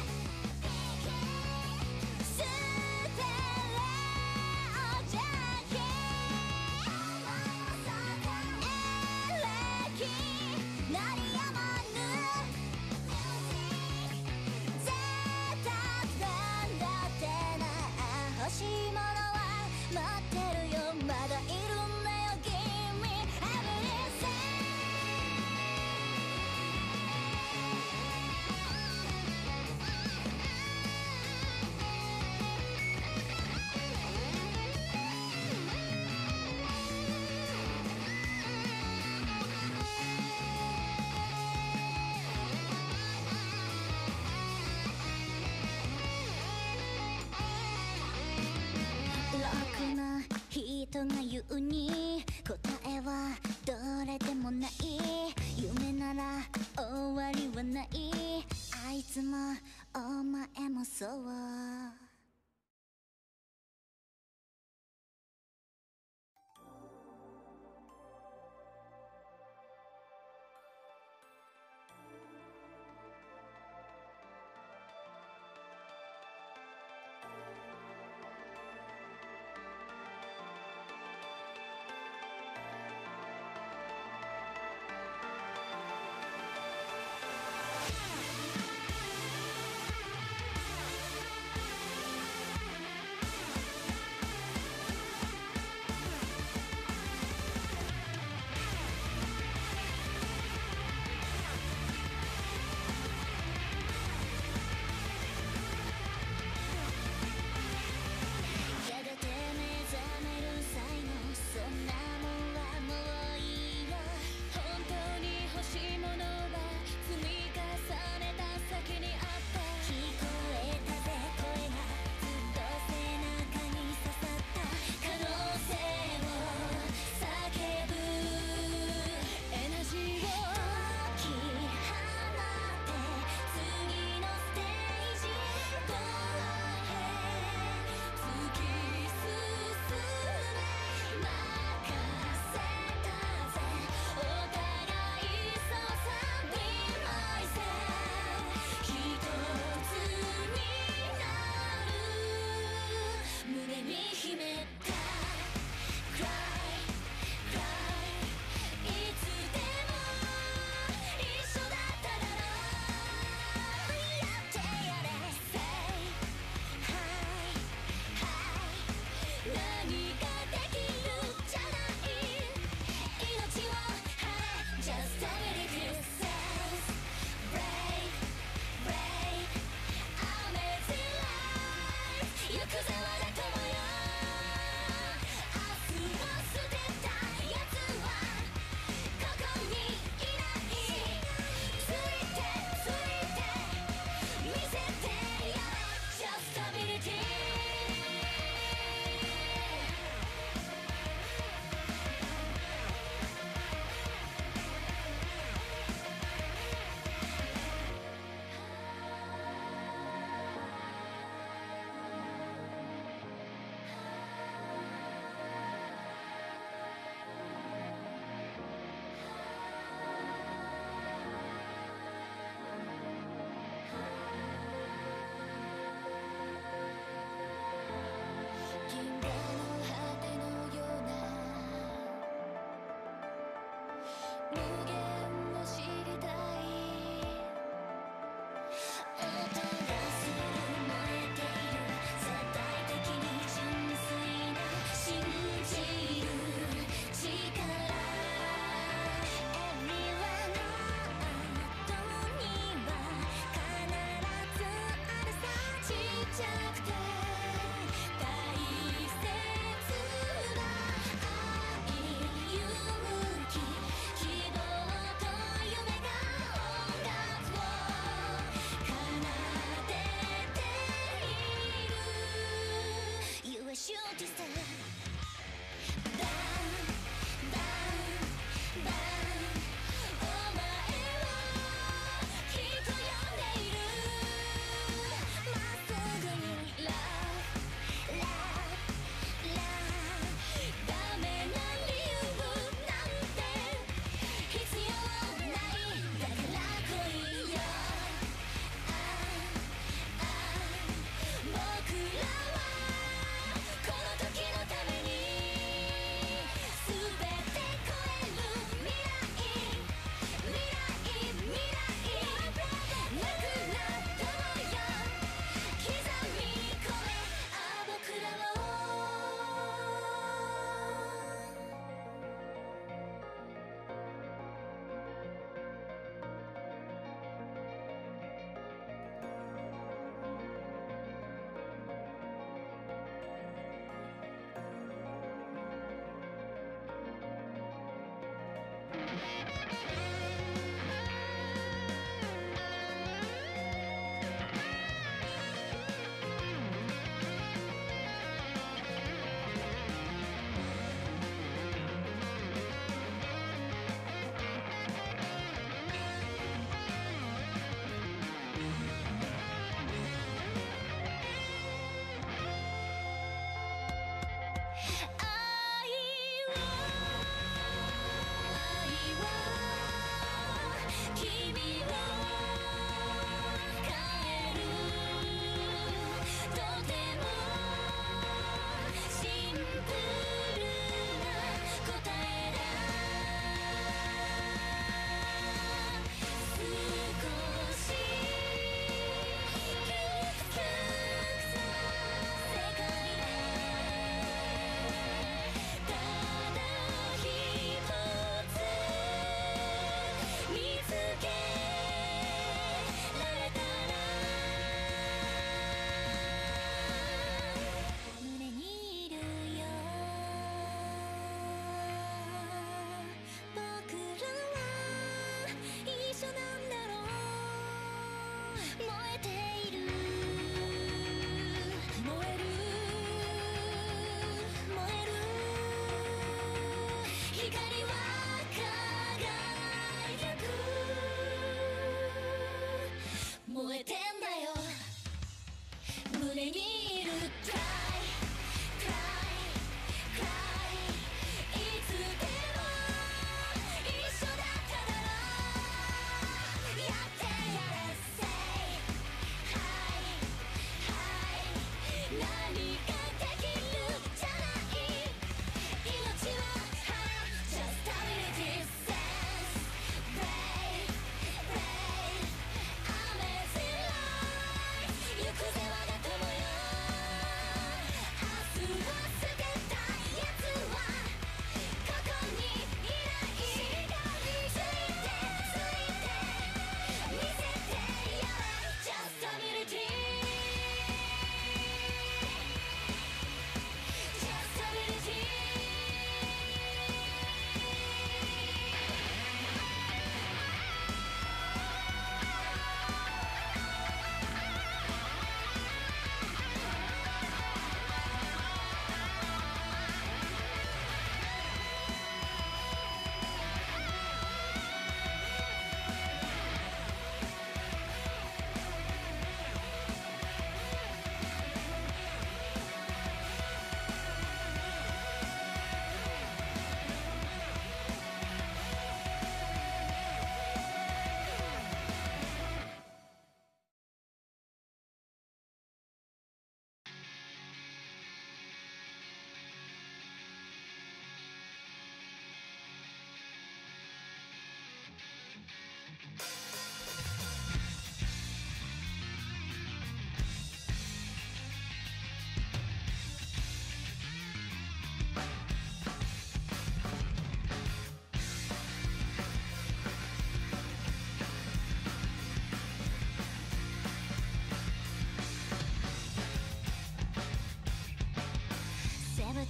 ステレオジャケエレキ鳴りやまぬ贅沢なんだってな欲しいものは待ってるよまだいるんだよ Give me everything 「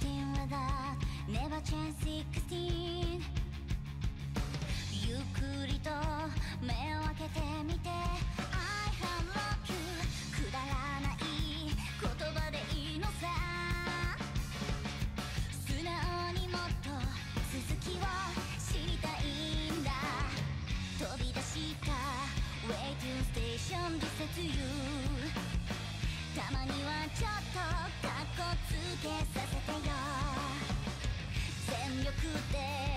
fifteen without never change sixteen ゆっくりと目を開けてみて I have loved you くだらない言葉でいいのさ素直にもっと続きを知りたいんだ飛び出した Way to station this is you たまにはちょっとカッコつけさせてよ全力で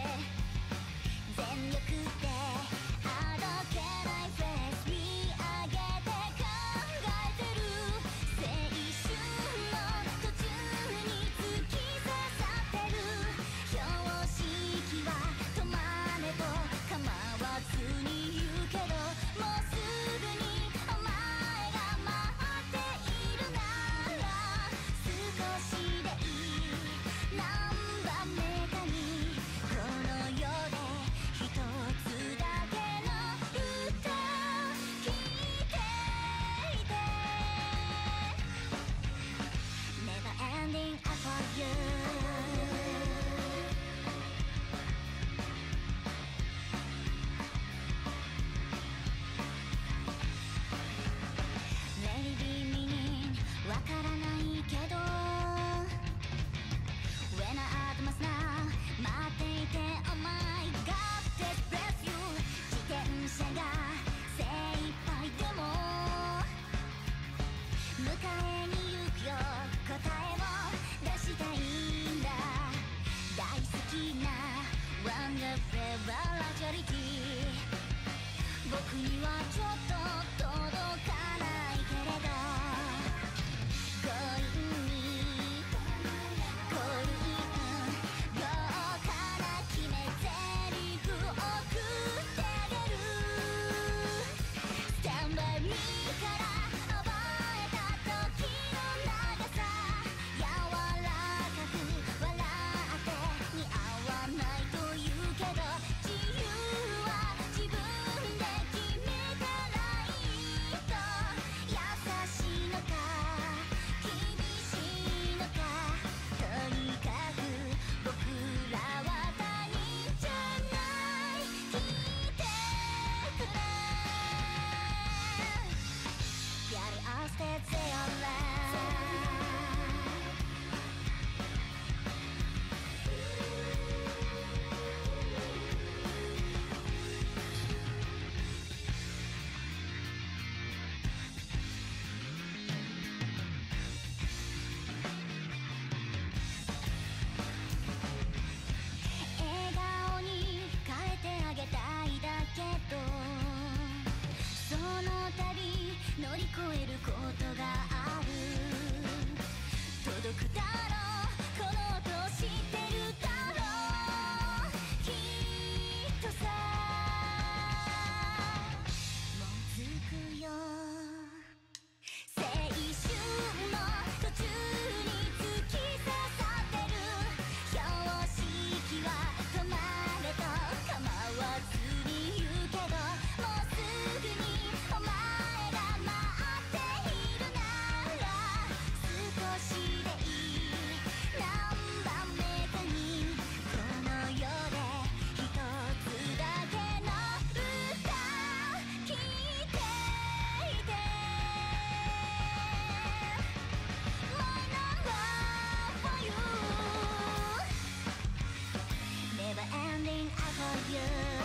全力であどけないフェイス見上げて考えてる青春の途中に突き刺さってる標識は止まれと構わずに言うけどもうすぐにお前が待っているなら少しでいい何番目かにこの世で一つだけの歌聴いていて Never ending up for you Lady be meaning わからないけど When I atmos now 待っていて Oh my God this bless you 自転車が精一杯でも迎えに行くよ答えを出したいんだ大好きな Wonderful Luxury 僕にはちょっと届かないけれど強引に強引豪華な決め台詞送ってあげる Stand by me から覚えた時の長さ柔らかく笑って似合わないと言うけど自由は自分で決めたらいいと優しいのか厳しいのかとにかく僕らは他人じゃない聞いてくれ Gotta all stay there笑顔に変えてあげたいだけどその度乗り越えることがある届くだろうこの音知ってるだろうきっとさもう着くよ青春の途中に突き刺さってる標識は止まれと構わずに言うけどもうすぐにお前が待っているなら少しでいい何番目かにこの世で一つだけの歌聴いていて My love for you Never ending up for you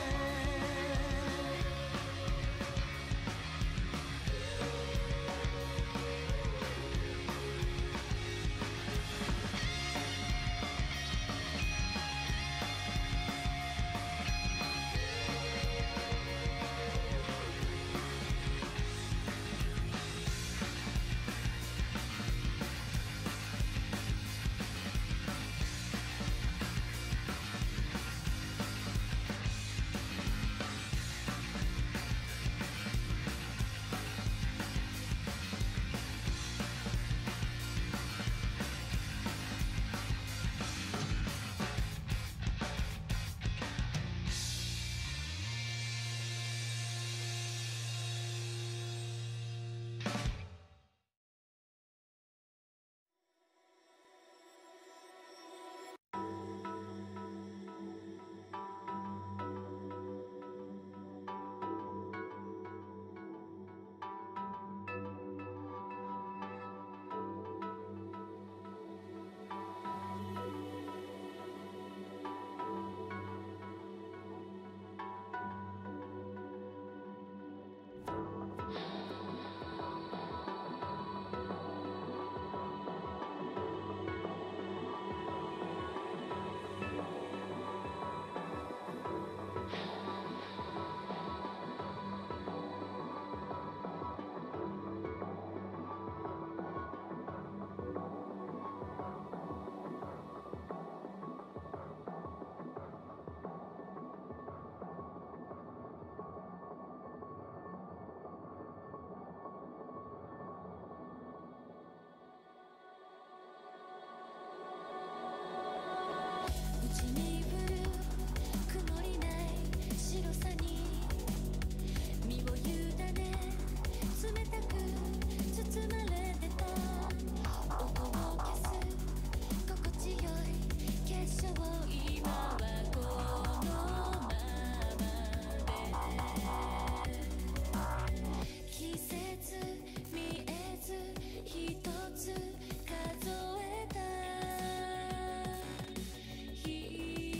に降る曇りない白さに身を委ね冷たく包まれてた音を消す心地よい結晶今はこのままで季節見えず一つ数えた日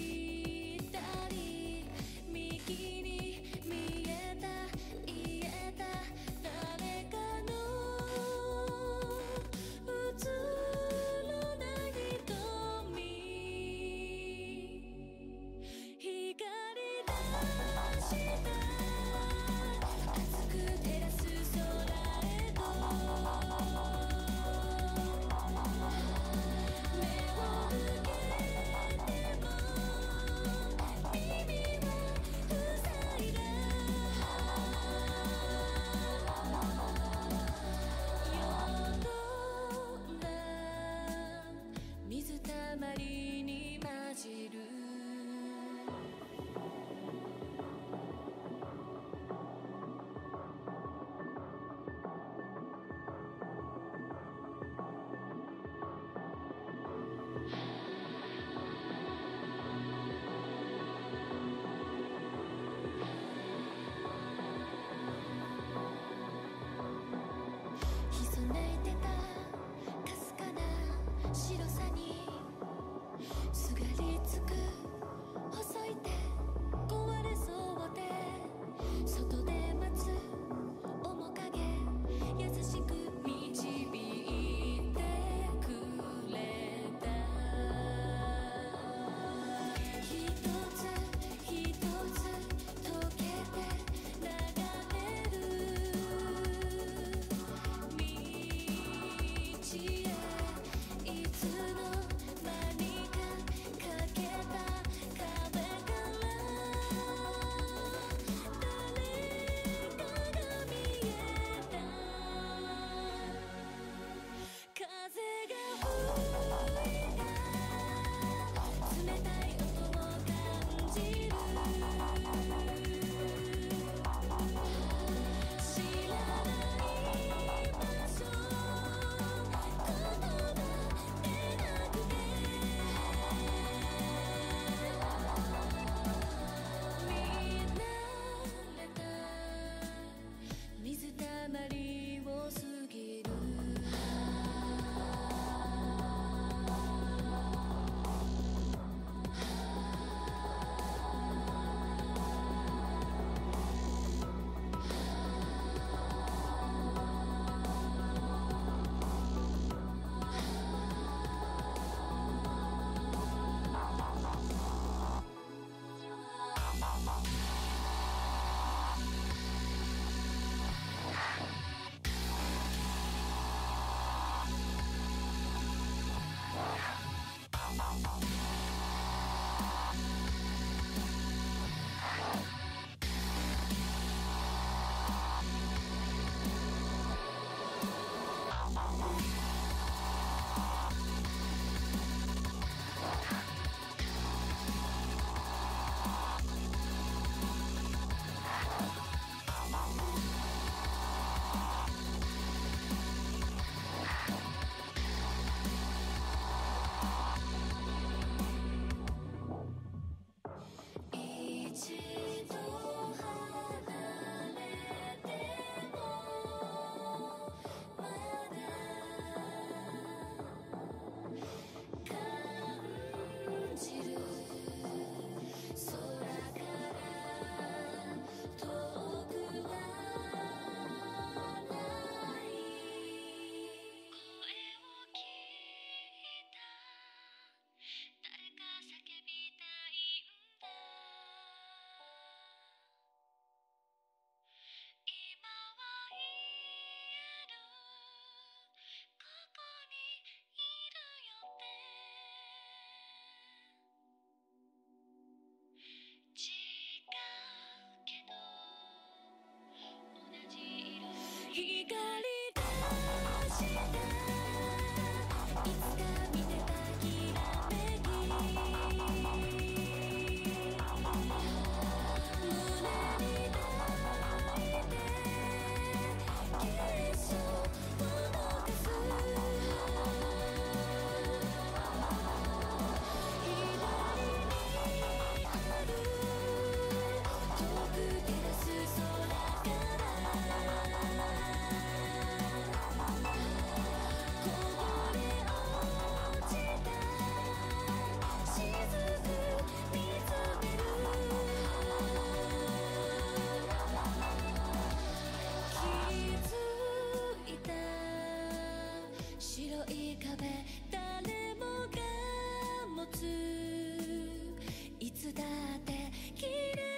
べ誰もが持ついつだって綺麗